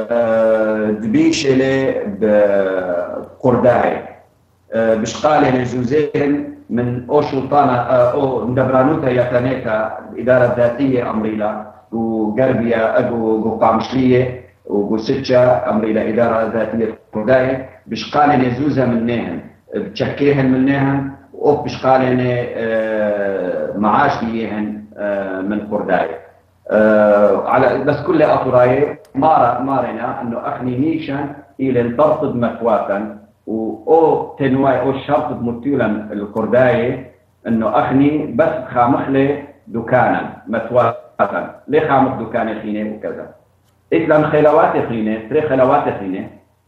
دبيشة بقرداعي بشقالة نجوزين من أو شلطانة أو ندبرانوتا يتانيتا الإدارة الذاتية أمريلا وقربية أجو قامشلية وقسجة أمريلا إدارة ذاتية قرداية بشقالة نزوزة منهن بتشكيهن منهن أو بشقالة معاش ليهن من قرداية على بس كل أطراية مارا مارنا إنه أخني نيشان إلى ترصد متواتا و تنواي او شرط متيلا القرداية انه اخني بس خامخلي دكانا متواتا ليه خامخ دكانة خينة وكذا اتلان خلوات خينة تري خلوات خينة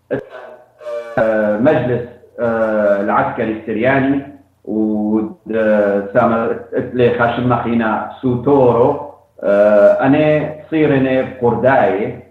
مجلس العسكري السرياني و خاشم خينة سوتورو انا صيرني بقرداية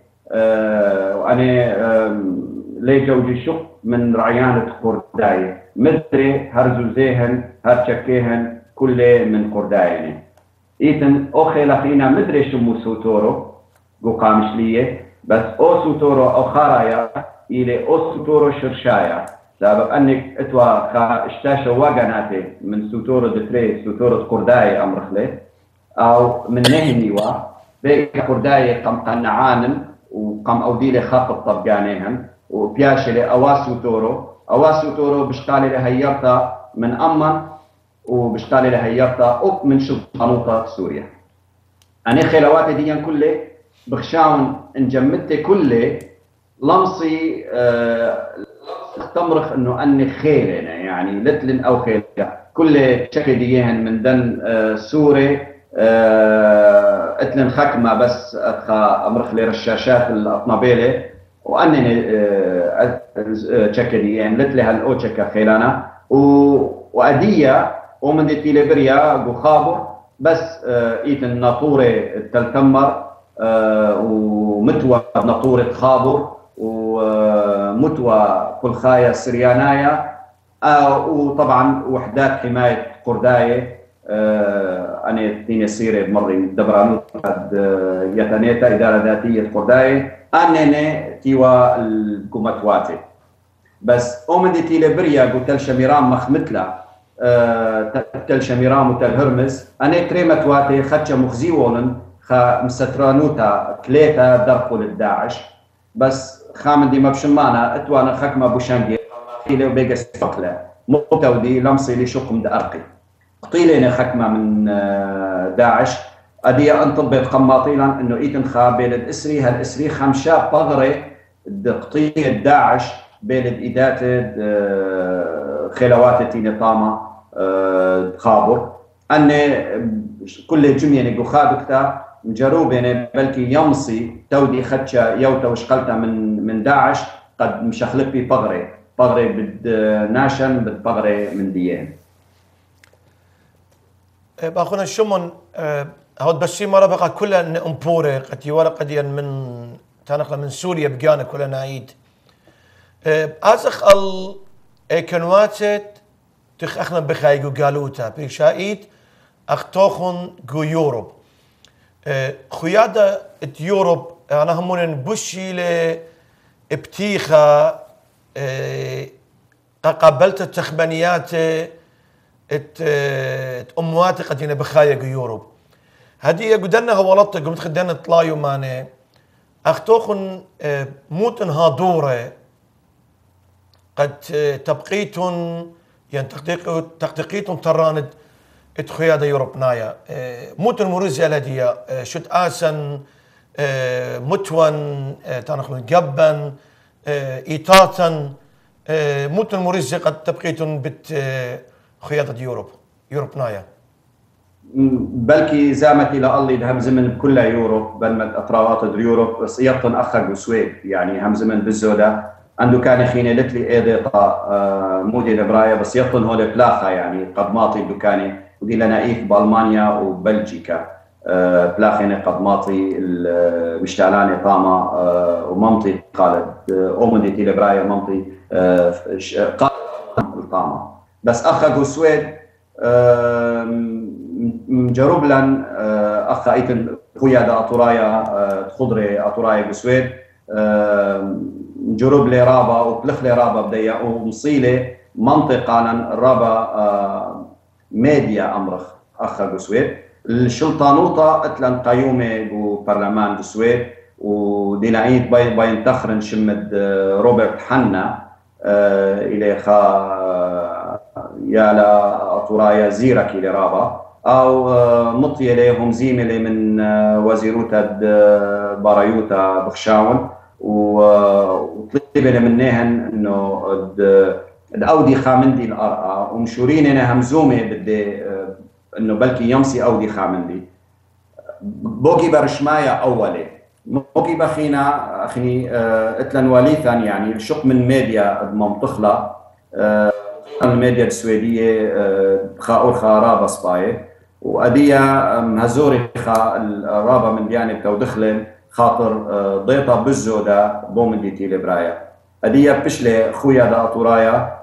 وانا لي جوجي شق من رعيانة قرداية مدري هرزوزيهن هرشكيهن كله من قرداية إيتن أخي لخينا مدري شمو سوتورو قو قامشلية بس أو سوتورو أو خارايا إلي أو سوتورو شرشايا سبب أنك اتوا خا اشتاشا واغاناتي من سوتورو دتري سوتورو قرداية أمرخلي أو من نهنيوا بيك قرداية قم قنعانن وقم أوديلي خاطب طبقانيهن وبياشلي أواسو تورو أواسو تورو بشتالي لهيرتا من أمن وبشتالي لهيرتا أو من شبطانوطة سوريا أنا خلواتي ديان كله بخشاون انجمدتي كله لمصي أه تمرخ انه اني خيرنا يعني لتلن او خير كل شكل ديهن من دن أه سوري أه اتلن خكمة بس اتخا امرخ لي رشاشات الاطنابيلة وانني تشكدي يعني لتلي هالاو تشكا خيلانا واديه ومن دي ليبريا وخابر بس ايتن ناطوره تلتمر ومتوى ناطوره خابر ومتوى كل خايا سريانايا وطبعا وحدات حمايه قردايه انا تيني سيري بمري دبرانوت يتانيتا اداره ذاتيه قردايه أنني تيوا الكوماتواتي بس أومدي تيلبريا قلت الشميران مخمتلا أه تل شميران وتل هرمز أنا تريمتواتي خدشة مخزيولن خا مسترانوتا ثلاثة درقوا للداعش بس خامدي مبشمانا اتوانا خكمة بوشانجي قيلة وبيقى ستوكلا متودي لمصي لي شقم دقرقي قيلة خكمة من داعش أدي أنطبق قماطيلا إنه إيتن خا بلد إسري هالإسري خمشة بغرة قطية داعش بلد إدات خلوات تيني طامة خابر أن كل جميع نجو خابكتا مجروبين بلكي يمصي تودي خدشة يوتا وشقلتا من من داعش قد مشخلبي بغري بغري بد ناشن بد بغري من ديان. باخونا الشمون هاد بس مرة بقى كلها امبوري قد يورا قديا من تنقل من سوريا بقانا كلها نعيد. ازخ ال ايكنواتت تخ اخنا بخايقو قالوتا بيشايد اختوخن جو يوروب. خيادة يوروب انا همون بوشي ل ابتيخة قابلت التخبانيات ات امواتي قد ينا بخايقو يوروب. هدي قدرنا هولطة قمت خدنا طلايو ماني اختوخن موتن هادورة قد تبقيتن يعني تحقيق تحقيقيتن تراند اتخيادة يوروبنايا موتن مرزية لدي شت آسن متون تنخلون جبن إيتاتن موتن مرزية قد تبقيتن بت خيادة يوروب يوروبنايا بلكي زامتي لالي ده همزمن بكلها يوروب بل ما اطراوات يوروب بس يطن اخر بسويد يعني همزمن بالزودا عنده كان خيني لتلي ايديطا مودي دبرايا بس يطن هول بلاخا يعني قدماطي دكاني ودي لنا ايف بالمانيا وبلجيكا بلاخيني قدماطي المشتعلاني طاما ومامتي قالت اومدي تي دبرايا مامتي قالت الطاما بس اخر بسويد مجرب لن اخا ايتن قيادة اطرايا خضري اطرايا بسويد مجرب لي رابا وبلخ لي رابا بديا ومصيلة منطقة رابا ميديا امرخ اخا بسويد الشلطانوطة اتلن قيومي ببرلمان بسويد ودينايت باين تخرن شمد روبرت حنا الى خا يالا اطرايا زيرك الى رابا او مطي لهم زيملي من وزيروتا بارايوتا بخشاون وطلبنا منهن انه الاودي خامندي الارقى ومشورين انا همزومه بدي انه بلكي يمسي اودي خامندي بوكي برشمايا اولي بوكي بخينا اخني اتلن وليثا يعني الشق من ميديا منطخله الميديا السويديه خاور خارابه صبايه واديا هزوري خا الرابه من ديانه تو دخلن خاطر ضيطه بالزودا بومندي تي لبرايا اديا بشله خويا دا اطورايا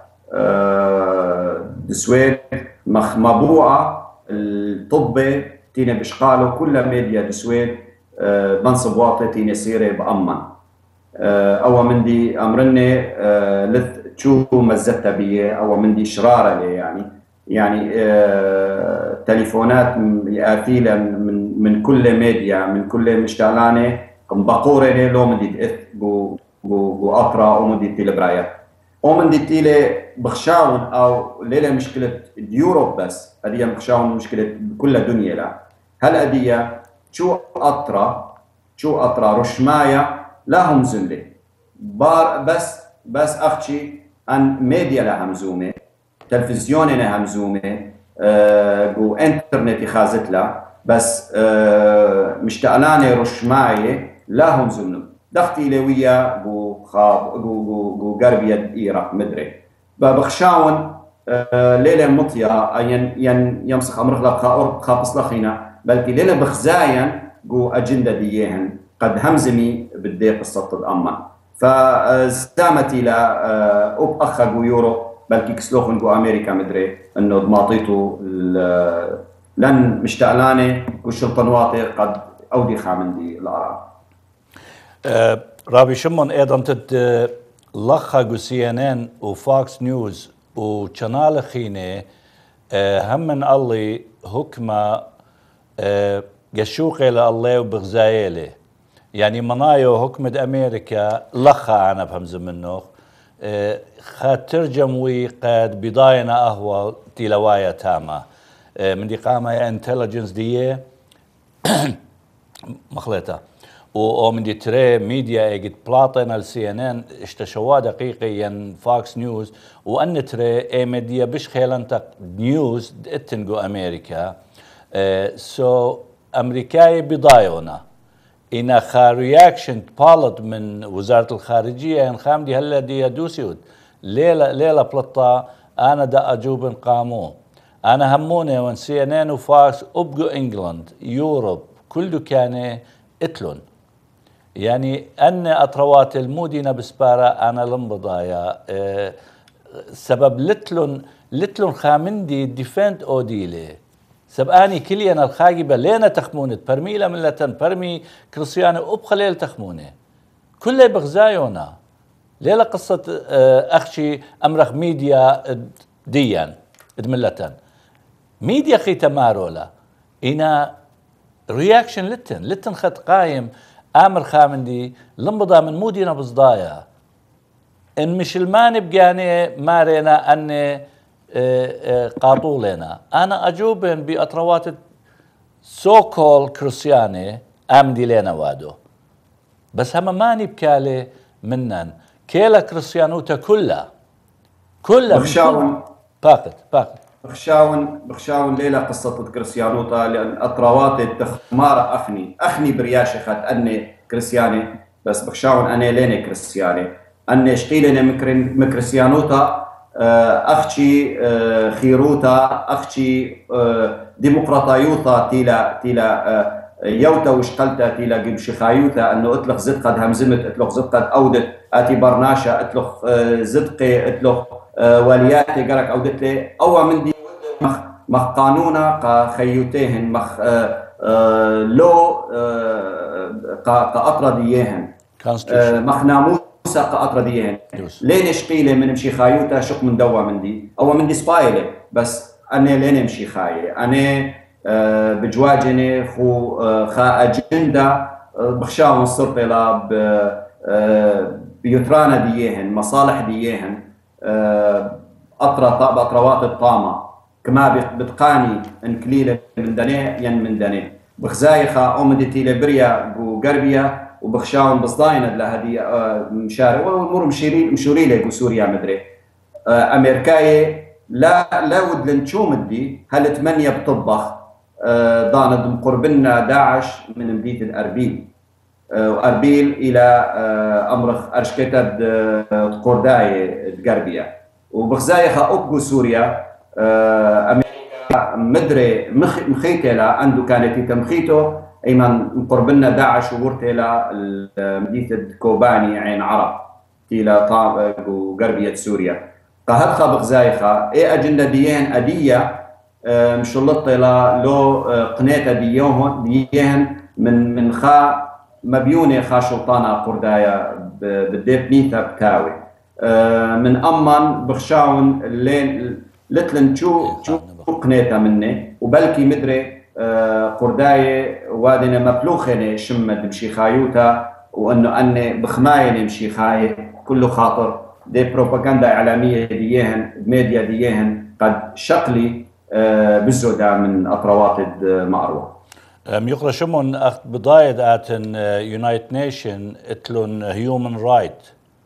السويد مخ مبوعه الطبه تينا بشقاله كل ميديا السويد منصب واطي تينا سيره بامن او مندي امرني لث تشو مزتها بيه او مندي شراره لي يعني يعني آه تليفونات آثيلة من من كل ميديا من كل مشتغلانه مبقوره لي لو مندي تاث بو بو بو اطرا او مندي تيلبرايا او مندي تيلي بخشاون او ليله مشكله يوروب بس هذه بخشاون مشكله كل الدنيا لا هل اديه شو اطرا شو اطرا رشمايا لهم زنله بار بس بس اختي ان ميديا لها همزومه تلفزيون لها همزومه أه جو انترنت خازت لها بس أه مشتعلانه رشمايه لا همزومه دختي لويا جو خاب جو جو جو غربيه ايرق مدري بخشاون أه ليله مطيا ين ين يمسخ امر خلق خاور خابص لخينا بلكي ليله بخزاين جو اجنده ديهن قد همزمي بدي قصه الامن فزامتي لا اوب اخا جو يورو بلكي كسلوخن جو امريكا مدري انه ضماطيتو لن مشتعلانه والشلطنواطي قد اودي خامندي الاراء أه رابي شمون ايضا تد لخا جو سي ان ان وفاكس نيوز وشانال خينه أه هم من الله حكمه أه يشوقي لله وبغزايله يعني منايو حكمة أمريكا لخا أنا بهمز منه اه خاد ترجم وقد بداينا أهوى تلوايا تاما اه من دي قامة انتليجنس دي مخلطة و من دي تري ميديا اجت بلاطنا السي ان ان اشتشوا دقيقيا فاكس نيوز وان تري اي ميديا بش خيلنتك نيوز اتنجو أمريكا اه سو أمريكاي بضايونا إن خا رياكشن بالد من وزارة الخارجية إن خامدي هلا دي يدوسيود ليلة ليلة بلطة أنا دا أجوب قامو أنا هموني وان سي ان ان وفاكس أبقوا إنجلند يوروب كل دكانة اتلون يعني أن أطروات المدينة بسبارة أنا لنبضايا أه سبب لتلون لتلون خامندي ديفند أوديلي سبقاني كلينا الخاجبة لينا تخمونت برمي لا ملة برمي كريستيانو أبخى ليل تخمونه كله بغزايونا ليلة قصة أه أخشي أمرخ ميديا ديان ادملة ميديا خي تمارولا إنا رياكشن لتن لتن خد قايم آمر خامندي لنبضا من مودينا بصدايا إن مش الماني بقاني مارينا أني قاطولينا أنا أجوبن بأطروات سو كول كريستياني آمدي لينا وادو بس هم ماني بكالي منن كيلا كريستيانوتا كلها كلها بخشاون باقت باقت بخشاون بخشاون ليلة قصة كريستيانوتا لأن أطروات التخمار أخني أخني برياشخة أني كريستياني بس بخشاون أنا ليني كريستياني أني شقيلنا مكريستيانوتا أخشي خيروتا أخشي ديمقراطيوتا تيلا تيلا يوتا وشقلتا تيلا جيب شخايوتا أنه أطلق زد قد همزمت أطلق زد قد أودت آتي برناشا أطلق زدقي أطلق والياتي قرك أودت لي أو من دي مخ مخ قانونا قا خيوتيهن مخ لو قا أطرديهن مخ ناموس ساقة أطرديهن لين شقيلة من مشي خايوتا شق من دوا من دي أو من دي سبايلة بس أنا لين مشي خاية أنا أه بجواجني خو أه خا أجندة بخشاون السرطلة أه بيوترانا ديهن مصالح ديهن أه أطرى طاب أطروات الطامة كما بتقاني إن كليلة من دنيا ين من دنيا بخزايخة أو مدتي لبريا وقربيا وبخشاون بصداينة لهذه مشاري والمر مشيرين مشوري لك سوريا مدري أمريكاي لا لا ود لنشوم دي هل ثمانية بتطبخ ضاند مقربنا داعش من مدينة الأربيل وأربيل إلى أمرخ أرشكتة قرداي قربية وبخزايخة أبقو سوريا أمريكا مدري مخيتة عنده كانت تمخيته ايمن مقربنا داعش وورتيلا مدينه كوباني عين عرب الى طابق وغربيه سوريا قهدخه بغزايخه اي اجنده ديان اديه مشلطه لو قنيته ديوهن ديان من من خا مبيونه خا سلطانه قردايا بالديب نيتا بتاوي من امن بخشاون لين لتلن شو شو قنيته مني وبلكي مدري قرداية وادنا مبلوخنة شمد مشي خايوتا وانه اني بخماين مشي خاي كله خاطر دي بروباغندا اعلاميه ديهن ميديا ديهن قد شقلي بالزودا من اطروات مأروى ميقرا شمون اخت بضايد اتن يونايت نيشن اتلون هيومن رايت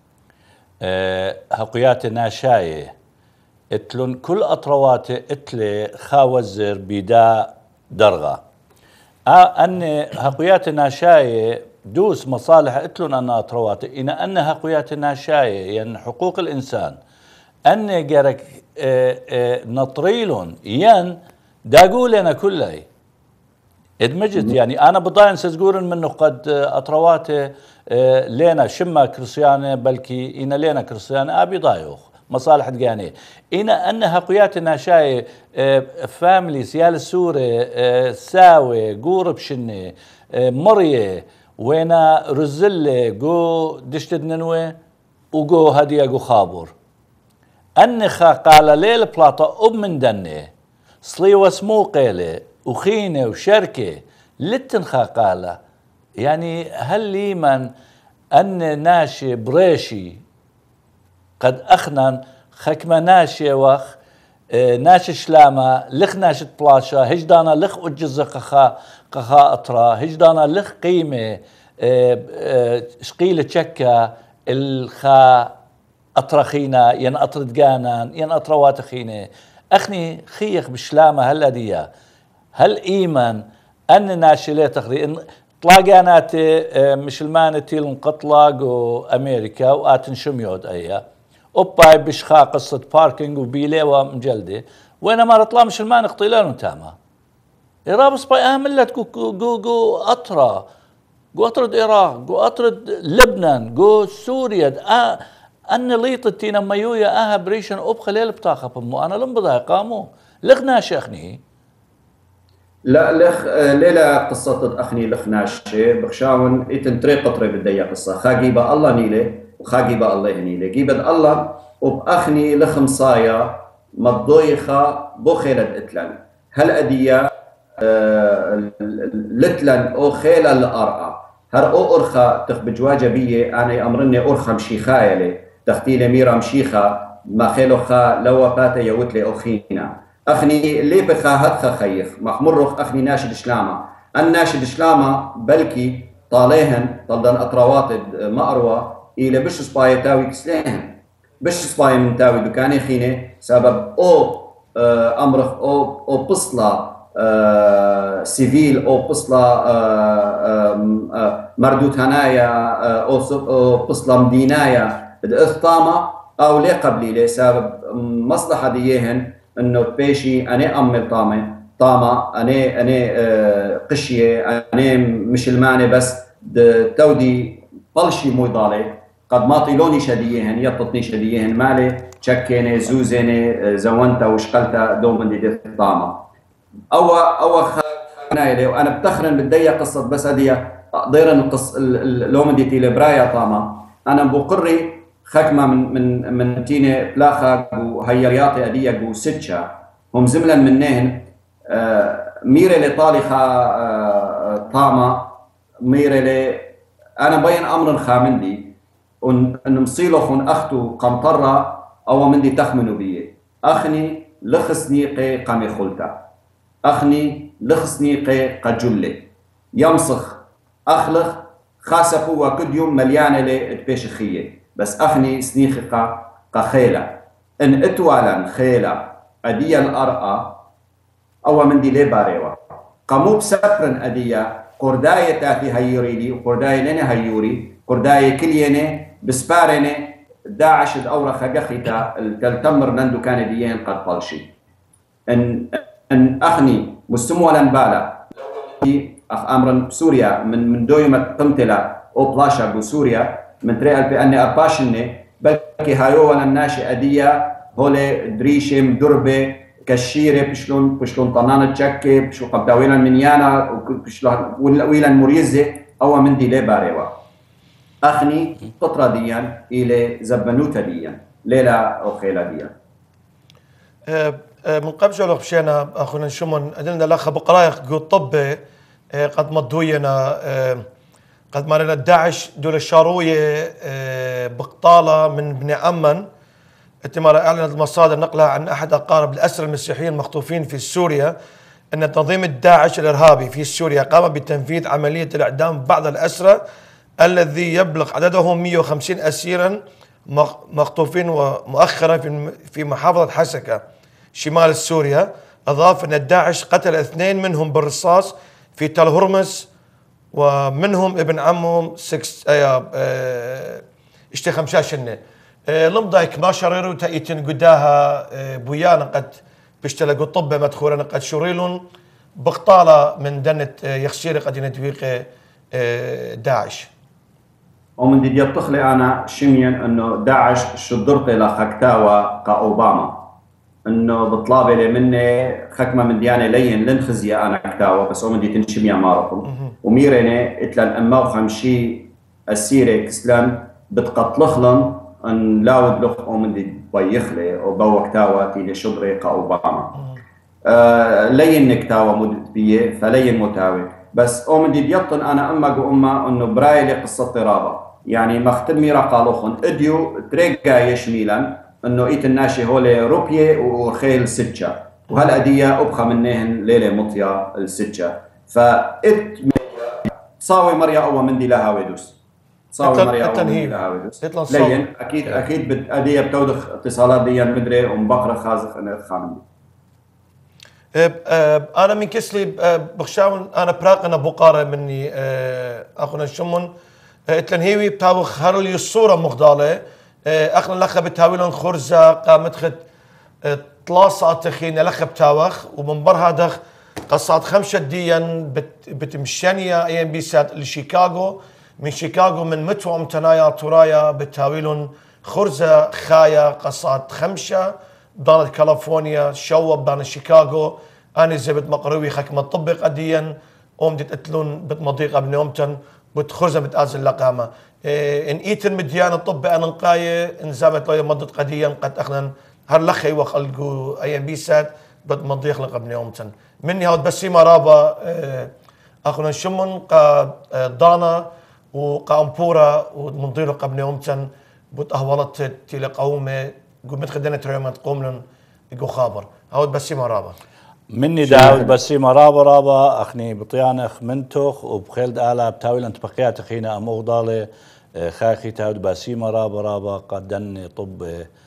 هقيات ناشايه اتلون كل اطروات اتلي خاوزر بدا درغة أن هقياتنا شاية دوس مصالح اتلون أن أطروات إن أن هقياتنا شاية يعني حقوق الإنسان أن جرك نطريلون ين داقولنا كلها ادمجت يعني أنا بضاين سزقورن منه قد أطروات لينا شما كريستيانة بلكي إن لينا كريستيانة أبي ضايوخ مصالح دقانية إن أنها قياتنا شاي فاميلي سيال السوري ساوي قورب شني مريه وينا رزلة قو دشتد ننوي وقو هدية قو خابور أنخا قال ليل بلاطة أب من دني صلي واسمو قيلة وخينة وشركة لتنخا قال يعني هل لي من أن ناشي بريشي قد أخنن خكمة ناشي وخ ناشي شلامة لخ ناشت بلاشا هجدانا لخ أجز قخا قخا أطرا هجدانا لخ قيمة شقيلة شكا الخا أطرخينا ين أطردقانا ين أطروات خينا أخني خيخ بشلامة هل أديا هل إيمان أن ناشلة تخري طلاقاناتي مشلمانتي لنقطلاق أمريكا وآتن شميود أيها أوباي بشخا قصة باركينج وبيلي ومجلدة وين ما رطلا مشلمان اقتلان تاما إرابس باي أهملت جو جو جو أطرا جو أطرد العراق جو أطرد لبنان جو سوريا آه أن ليطتينا مايويا آها بريشن أوب خليل بطاقة بمو أنا لم بضاي قامو لغنا شيخني لا لخ ليلة قصة أخني لخناشة بخشاون إتن طريق قطري بدي قصة خاقيبة الله نيلة وخاقيبة الله نيلة جيبت الله وبأخني لخمصايا مضويخة بوخيلة إتلان هل أدية آه لتلن أو خيلة الأرقى هر أو أرخى تخ بجواجة بيه أنا أمرني أرخى مشيخايا لي تختيل ميرا مشيخة ما خيلو خا لو باتا يوتلي أخينا أخني لي بخا هدخا خيخ مخمرخ أخني ناشد شلامة الناشد شلامة بلكي طاليهن طلدن أطروات مأروة إلى بش سباية تاوي كسليهن بش سباية من تاوي دكاني خيني سبب أو آه أمرخ أو أو بصلة آه سيفيل أو بصلة آه آه مردود هنايا آه أو, أو بصلة مدينايا الإثطامة أو لي قبلي لي سبب مصلحة ديهن انه بيشي انا امي طامه طامه انا انا آه قشيه انا مشلمانه بس تودي طلشي مو ضالي قد ما طيلوني شديهن يططني شديهن مالي تشكينه زوزنه زونتا وشقلتا دوم دي طامه او او خنايلي وانا بتخرن بدي قصه بس هديه ضيرن القص لو من ديتي لبرايا طامه انا بقري خكمة من من من تيني بلاخا وهي رياضي أدية وستشا هم زملا منهن آه ميري لطالخة آه طامة ميري لي أنا بين أمر خامندي أن مصيلخن أختو قمطرة أو مندي تخمنوا بيه أخني لخصني قي قامي خلتا أخني لخصني قي قجلي يمسخ أخلخ خاصة قوة كل يوم مليانة لي تبيش خيه بس أخني سنيخقة قخيلة إن إتوالا خيلة أدية الأرقى أو من دي لي باريوا قاموا بسفرن أدية قرداية تاتي هيوري لي وقرداية لنا هيوري قرداية كلينة بسبارنة داعش الأورا خجخيتا التلتمر نندو كان ديين قد طلشي إن إن أخني مستمولا بالا أخ أمرا سوريا من من دويمة تمتلا أو بلاشا بسوريا من تريال بأن أباشني بلكي هايو ولا الناشئ أدية هولي دريشم دربة كشيرة بشلون بشلون طنانة تشكي بشلون قبدا ويلا منيانا بشلون ويلا مريزة أو من دي لي باريوا أخني قطرة ديا إلى زبنوتا ديا ليلة أو خيلة ديا أه من قبل شو بشينا أخونا شمون أدلنا لخ بقرايق قو طبي أه قد مضوينا أه قد مرنا داعش دول الشاروية بقطالة من بني أمن اتمارا أعلنت المصادر نقلها عن أحد أقارب الأسرى المسيحيين المخطوفين في سوريا أن تنظيم الداعش الإرهابي في سوريا قام بتنفيذ عملية الإعدام بعض الأسرى الذي يبلغ عددهم مئة وخمسين أسيرا مخطوفين ومؤخرا في محافظة حسكة شمال سوريا. أضاف أن الداعش قتل اثنين منهم بالرصاص في تل هرمز ومنهم ابن عمهم سكس ايا اشتي خمشاشنة لمضايك ما شريرو تأيتن قداها بويانا قد بيشتلقوا طبة مدخولا قد شريلون بقطالة من دنة يخسير قد ينتويق داعش ومن دي يطخلي أنا شميا أنه داعش شدرت لخكتاوى كأوباما انه بطلابه لي مني خكمه من ديانه لين لنخزيه انا كتاوه بس هم دي تنشمي عماركم وميرني اتلا الأما وخمشي السيره كسلان بتقتلخلن ان لاود لخ ومن دي بيخلي وبو كتاوه تي شبري كاوباما آه لين كتاوه مدبيه فلين متاوي بس ومن دي بيطن انا امك وامه انه براي لي قصه اضطرابه يعني مختم ميرا قالوخن اديو تريقا يشميلا انه ايت الناشي هولي روبيه وخيل سجة وهالأدية أبخى منهن ليلة مطيا السجة فإت تصاوي مريا أو من دي لها ويدوس تصاوي مريا أو من دي لها ويدوس لين أكيد أكيد أدية بتودخ اتصالات ديا مدري ومبقرة خازخ أنا خامن انا من كسلي بخشاون انا براقنا بقاره مني اخونا شمون اتلن هيوي بتاوخ هرلي الصوره مغداله اخنا لخ بتاولن خرزه قامت خد طلاصه تخين لخ بتاوخ ومن بر هذا قصات خمسة ديا بتمشانيا اي ام بي سات لشيكاغو من شيكاغو من متو امتنايا تورايا بتاولن خرزه خايا قصات خمسه دانت كاليفورنيا شوب دان شيكاغو انا زبد مقروي خك مطبق اديا اوم دي تتلون بتمضيق ابن امتن بتخرزه بتازل لقامه إيه ان ايتن مديان الطب انا نقايه ان زابت له مضت قديا قد اخنا هرلخي وخلقو اي ام بي سات بتمضيق لق ابن امتن مني هاد بسيمه رابا إيه اخونا شمن قا دانا وقا امبورا ومنطيق ابن امتن بتأهولت تيلا قومه قمت خدنا تريمات قوملن يقو خابر هاود بسيمه رابا مني داود بسيمه رابا رابا اخني بطيانخ منتخ وبخيل آلا بتاول انت بقيات اخينا امغضالي خاخي تاود بسيمه رابا رابا قدني طب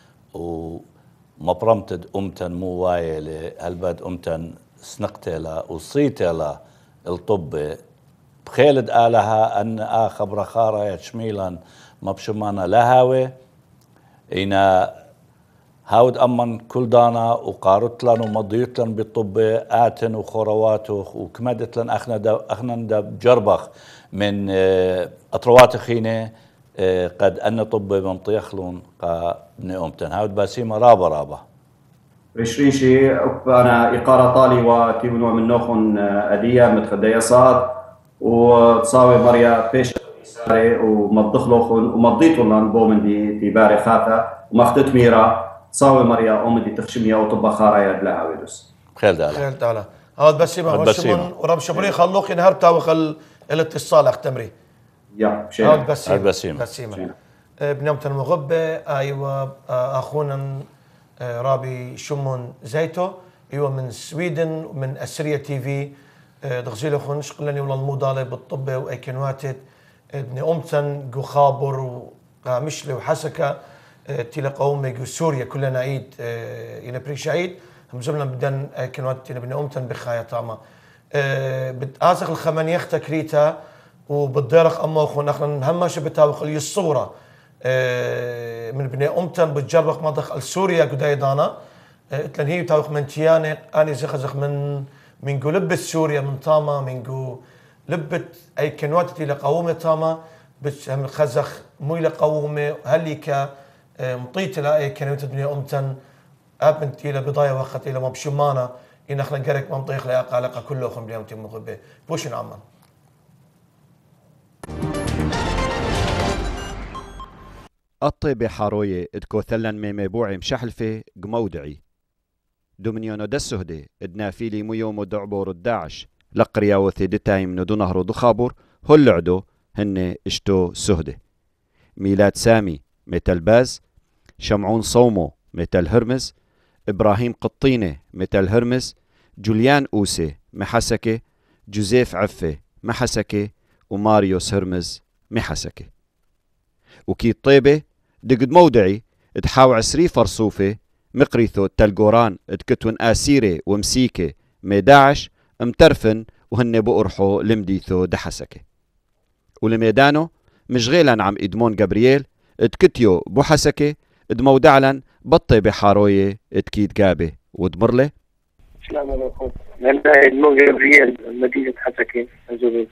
ومبرمتد امتن مو وايلي هلبد امتن سنقتلا وصيتلا الطب بخيلد آلها ان اخبر خارا شميلا مبشمانا لهاوي إنا هاود أمن كل دانا وقارتلن ومضيتلن بالطب آتن وخرواتو وكمدتلن أخنا دا أخنا دا جربخ من أطروات خينة قد أن طب منطيخلون قا ابن أمتن هاود باسيمة رابا رابا ريشريشي أنا إقارة طالي وتيونو من نوخن أدية متخدية صاد وتصاوي مريا بيش ومضخلوخن ومضيتولن بومن دي تباري خاثة ومختت ميرا تصاوي مريا أم دي تخشمية وطبا خارايا بلا ويدوس خيل دالا خيل دالا هاد بسيمة بسيمة ورب شبري خلوخ نهرتا وخل الاتصال اختمري يا بشيء هاد بسيمة بسيمة بسيمة بنمت المغبة أيوة أخونا رابي شمون زيتو أيوة من سويدن ومن أسرية تي في دغزيلو خنش قلني ولا الموضالة بالطب وأيكنواتت ابن أمتن جو خابر ومشلي وحسكة تيلا قومي جو سوريا كلنا عيد إلى بريش عيد هم زمنا بدن كنوات ابن أمتن بخايا طعمة بتآزق الخمانيخ تكريتا وبالدارق أما أخونا أخنا هماش بتاوخ لي الصورة من ابن أمتن بتجربق مضخ السوريا قداي دانا اتلن هي بتاوخ من تياني أني زخزخ من من جو لبس سوريا من طامة من جو لبت أي كنوات إلى قومة تاما بتهم خزخ مو إلى قومة هليك مطيت إلى أي كنوات الدنيا أمتن أبنت إلى بضايا وقت إلى مبشمانة إن إحنا نقرك منطيق لا قلق كله خم اليوم تم غبة بوش نعمل الطيبة حاروية ادكو ثلن ميميبوعي مشحلفة قمودعي دومنيونو دسهدي ادنافيلي ميو مدعبور الداعش لقريا وثيدتايم ندو نهرو دخابور هلعدو هن اشتو سهده ميلاد سامي متل باز شمعون صومو متل هرمز إبراهيم قطينة متل هرمز جوليان أوسي محسكة جوزيف عفة محسكة وماريوس هرمز محسكة وكي طيبة دقد مودعي تحاو عسري فرصوفة مقريثو تلقوران اتكتون آسيرة ومسيكة ميداعش امترفن وهن بقرحو لمديثو دحسكة ولميدانو مشغيلا عم إدمون جابرييل اتكتيو بوحسكة ادمودعلن بطي بحاروية اتكيد قابة ودمرله السلام عليكم من إدمون جابرييل مدينة حسكة الزبيب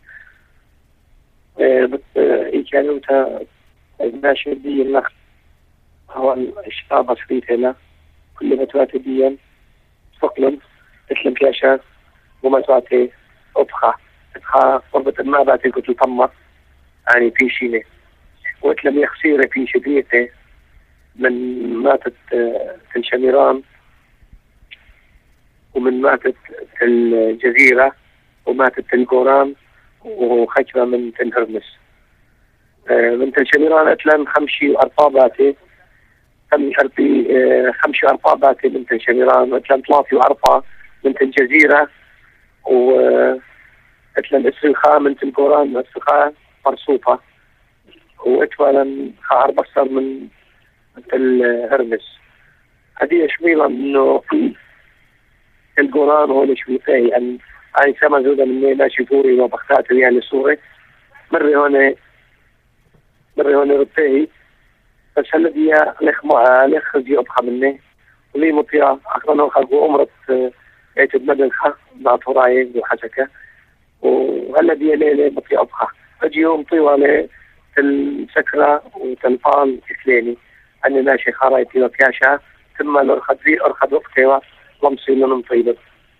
إيه كانوا تا ناشر دي النخل هو الشباب صفيت هنا كل متواتي ديا فقلن تسلم كاشا ومتواتي أبخى أبخى قربة ما باتي قلت طمة يعني في شيني وإتلم يخسير في شديته من ماتت تنشميران ومن ماتت الجزيرة وماتت تنقوران وخشبة من تنهرمس من تنشميران أتلم خمشي وأرطاباتي خمشي أربي خمشي وأرطاباتي من تنشميران أتلم ثلاثي وأرطا من تنجزيرة وأتلم السلخاء من تنقوران السلخاء مرصوفة وأتوالن خار بصر من من الهرمس. هذه شميلة إنه في أتلم يخسير في شديته من ماتت الجزيرة وماتت تنقوران وماتت الجزيرة وماتت الهرمس. هذه شميلة إنه في أتلم يخسير في شديته من ماتت الجزيرة وماتت الهرمس. هذه شميلة إنه في القرآن هو شويتي يعني أي سما زودا مني ماشي فوري وبختات يعني صورة مرة هون مرة هون رتاهي بس الذي لخ ما لخ زي أبخى مني ولي مطيع أخذنا خلقوا أمرة اعتد مدنخة ناطوراي وحسكة وهالذي ليلة مطيع أبخى أجي يوم طوالي السكرة وتلفان إسلامي أني ماشي خرايتي وكاشا ثم الأرخد زي أرخد وقتي لمصي لنم طيبة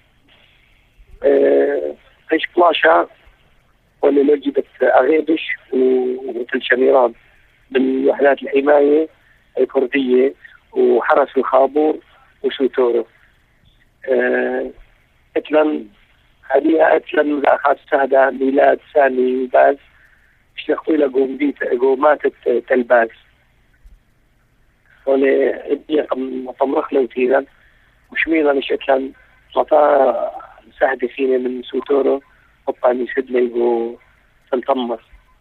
ايش بلاشا واللي لجبت اغيبش وتلشميران من وحدات الحمايه الكرديه وحرس الخابور وسوتورو. أه اتلن هذه اتلن ملاقات سهده ميلاد سامي باز اشتغلوا له قوم بيت قومات تلباز ولا ادي مطمرخ لو تيرا وشميلا مش اتلن مطا سهده فيني من سوتورو وطاني سدلي وتلتمر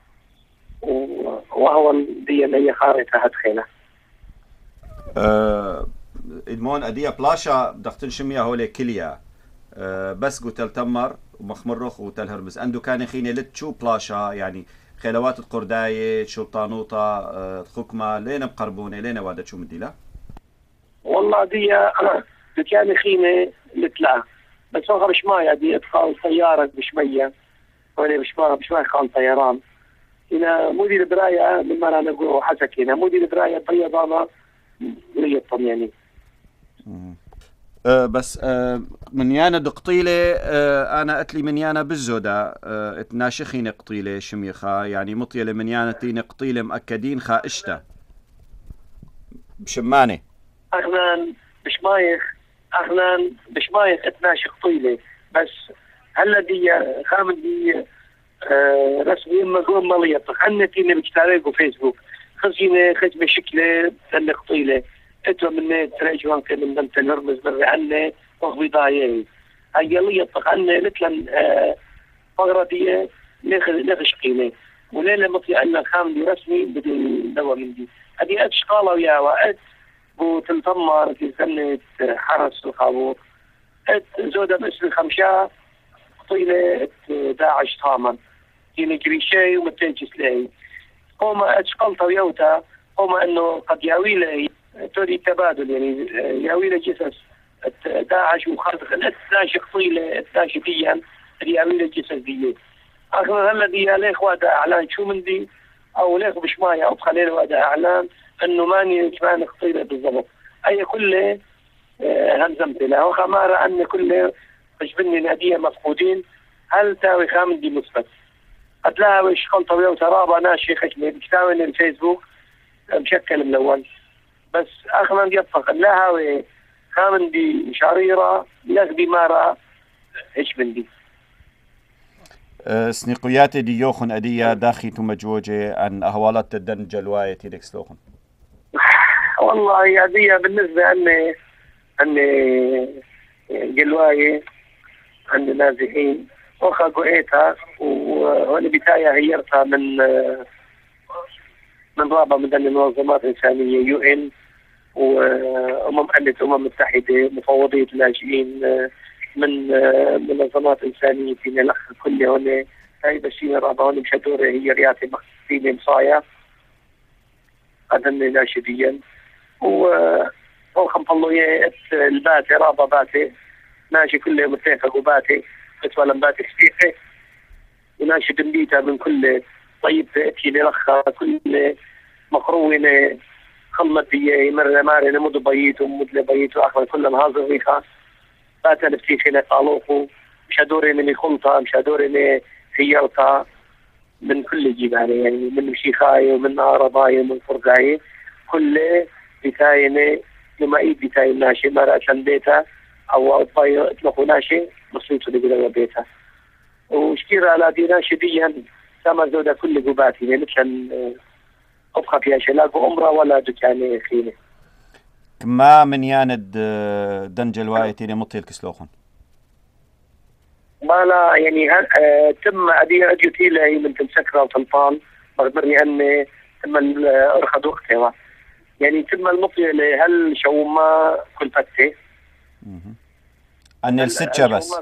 وهو دي اللي خارطة هتخيلة أه المون أدية بلاشا دختن شمية هولي كليا أه بس قو تلتمر ومخمرخ وتلهرمز أندو كان خيني لتشو بلاشا يعني خيلوات القرداية شلطانوطة أه خكمة لين بقربوني لين وادة شو مديلا والله دي كان خيني لتلا بس هو مش مايا دي ادخال طيارة بشمية وانا مش مايا مش مايا خان طيران هنا مدير براية من مرة نقول حسك هنا مدير براية طيبانة ليطن يعني أه بس أه من يانا دقطيلة أه أنا أتلي من يانا بالزودة أه اتناشخين قطيلة شميخة يعني مطيلة من يانا تين قطيلة مأكدين خا اشتا بشماني أغنان بشمايخ أغنان بشمايخ اتناشخ طيلة بس هلا دي خامن دي آه رسمي مقوم مالية خلنتي اللي بتشتركوا فيسبوك خزينة خزمة شكلة تلك طيلة اتوا من تراجوان كان من دمت الهرمز بري عنه وغبي ضايعي هاي لية عنه مثلا آه فقرة دي ليخ شقيلة وليلة مطيع أن خامن دي رسمي بدون دواء من دي هذه أتشقالة ويا وقت وتنطمر في سنة حرس الخابور ات زودة باسم الخمشة طيلة داعش طاما كيني جريشي ومتنجس لي هما اتشقلت ويوتا هما انه قد ياوي لي توري تبادل يعني ياوي لي جسس داعش وخاطر الاتناشق طيلة اتناشقيا ياوي لي جسس دي اخر هلا دي ليخ وادا اعلان شو من دي او ليخ بشماية او خليل وادا اعلان انه ماني كمان خطيرة بالضبط اي كله همزمت له وخمارة ان كله بجبني نادية مفقودين هل تاوي خامن دي مثبت قد لا وش خلطة ويا وترابة ناشي خشمي بكتاوي الفيسبوك مشكل ملون بس اخنا يطفق لا هاوي خامن دي شريرة لك بمارة ايش من دي سنقيات دي يوخن أدية داخي مجوجة عن أهوالات الدن جلواية تيدك سلوخن والله يا دي بالنسبة أني أني جلواية عند نازحين وخا قويتها وأنا بتايا هيرتها من من رابعة من المنظمات الإنسانية يو إن وأمم أمم أمم متحدة مفوضية اللاجئين من منظمات إنسانية فينا الأخ كل هون هاي بسيمة رابعة هون مشدورة هي رياضة مخصيصة مصايا أدنى ناشديا وخم فالله الباتي رابعة باتي ماشي كله متفق وباتي اتولى باتي كثيرة وناشد مبيتا من كل طيب اتي للأخ كل مقروينة خمت بيه مرة مارنة مد بيت ومد لبيت وآخر كل هازر ريخا باتا نفتي خينا طالوخو مش هدوري من الخلطة مش هدوري من خيارتها من كل جيباني يعني من مشيخاي ومن عرباي ومن فرقاي كل بتاينة لما ايد بتاين ناشي مرة بيتها او اطباي اطلقوا ناشي مصيبته لقلوا بيتها وشكير على دي ناشديا سما زودة كل قباتي يعني مثلا ابقى فيها شلاق وعمره ولا دكاني خيني ما من ياند دنجل وايتي مطيل كسلوخن ما لا يعني اه تم ادي اديوتي لي من تمسكرة وطنطان بخبرني اني تم ارخد وقتها يعني تم المطيل هل شو ما كل فتة أن الستة بس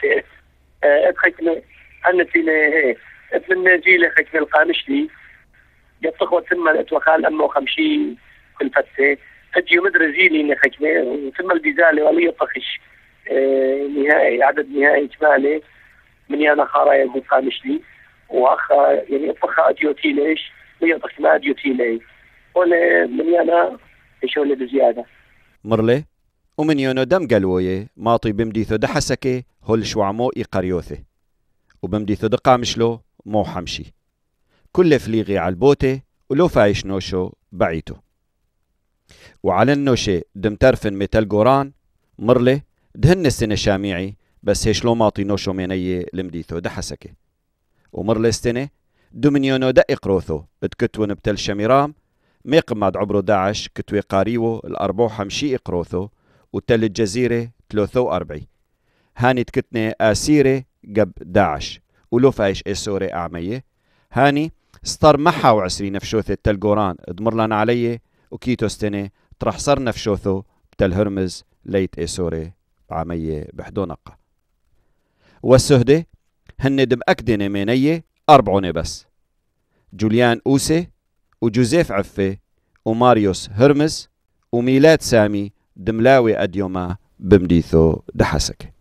ادخل أن فينا هي اتمنى جيلة خكنا القامشلي يتخوى ثم الاتوخال أمه خمشي في الفتة تجي مدر زيلي نخكنا ثم البزالة ولي يطخش اه نهائي عدد نهائي إجمالي من يانا خارايا القامشلي وأخ يعني يطخى أديوتي ليش ويطخ ما أديوتي لي ولا من يانا يشولي بزيادة مرلي ومن يونو دم قلوية ماطي بمديثو دحسكي هول شوعمو إقاريوثي وبمديثو دقامشلو مو حمشي كل فليغي على البوتة ولو فايش نوشو بعيتو وعلى النوشي دم ترفن متل قوران مرلي دهن السنة شاميعي بس هيش لو ماطي نوشو ميني لمديثو دحسكي ومرلي السنة دومنيونو دا إقروثو اتكتون بتل شميرام ميقماد عبرو داعش كتوي قاريوو الأربو حمشي إقروثو وتل الجزيرة ثلاثة وأربعين هاني تكتني آسيرة قب داعش ولو فايش إسوري أعمية هاني ستار محا وعسري نفشوثة تل قوران ادمرلان عليه وكيتو ستني ترحصر نفشوثو بتل هرمز ليت إسوري عمية بحدونقة والسهدة هندم أكدني مينية أربعوني بس جوليان أوسي وجوزيف عفة وماريوس هرمز وميلاد سامي دملاوي أديوما بمديثو دحسك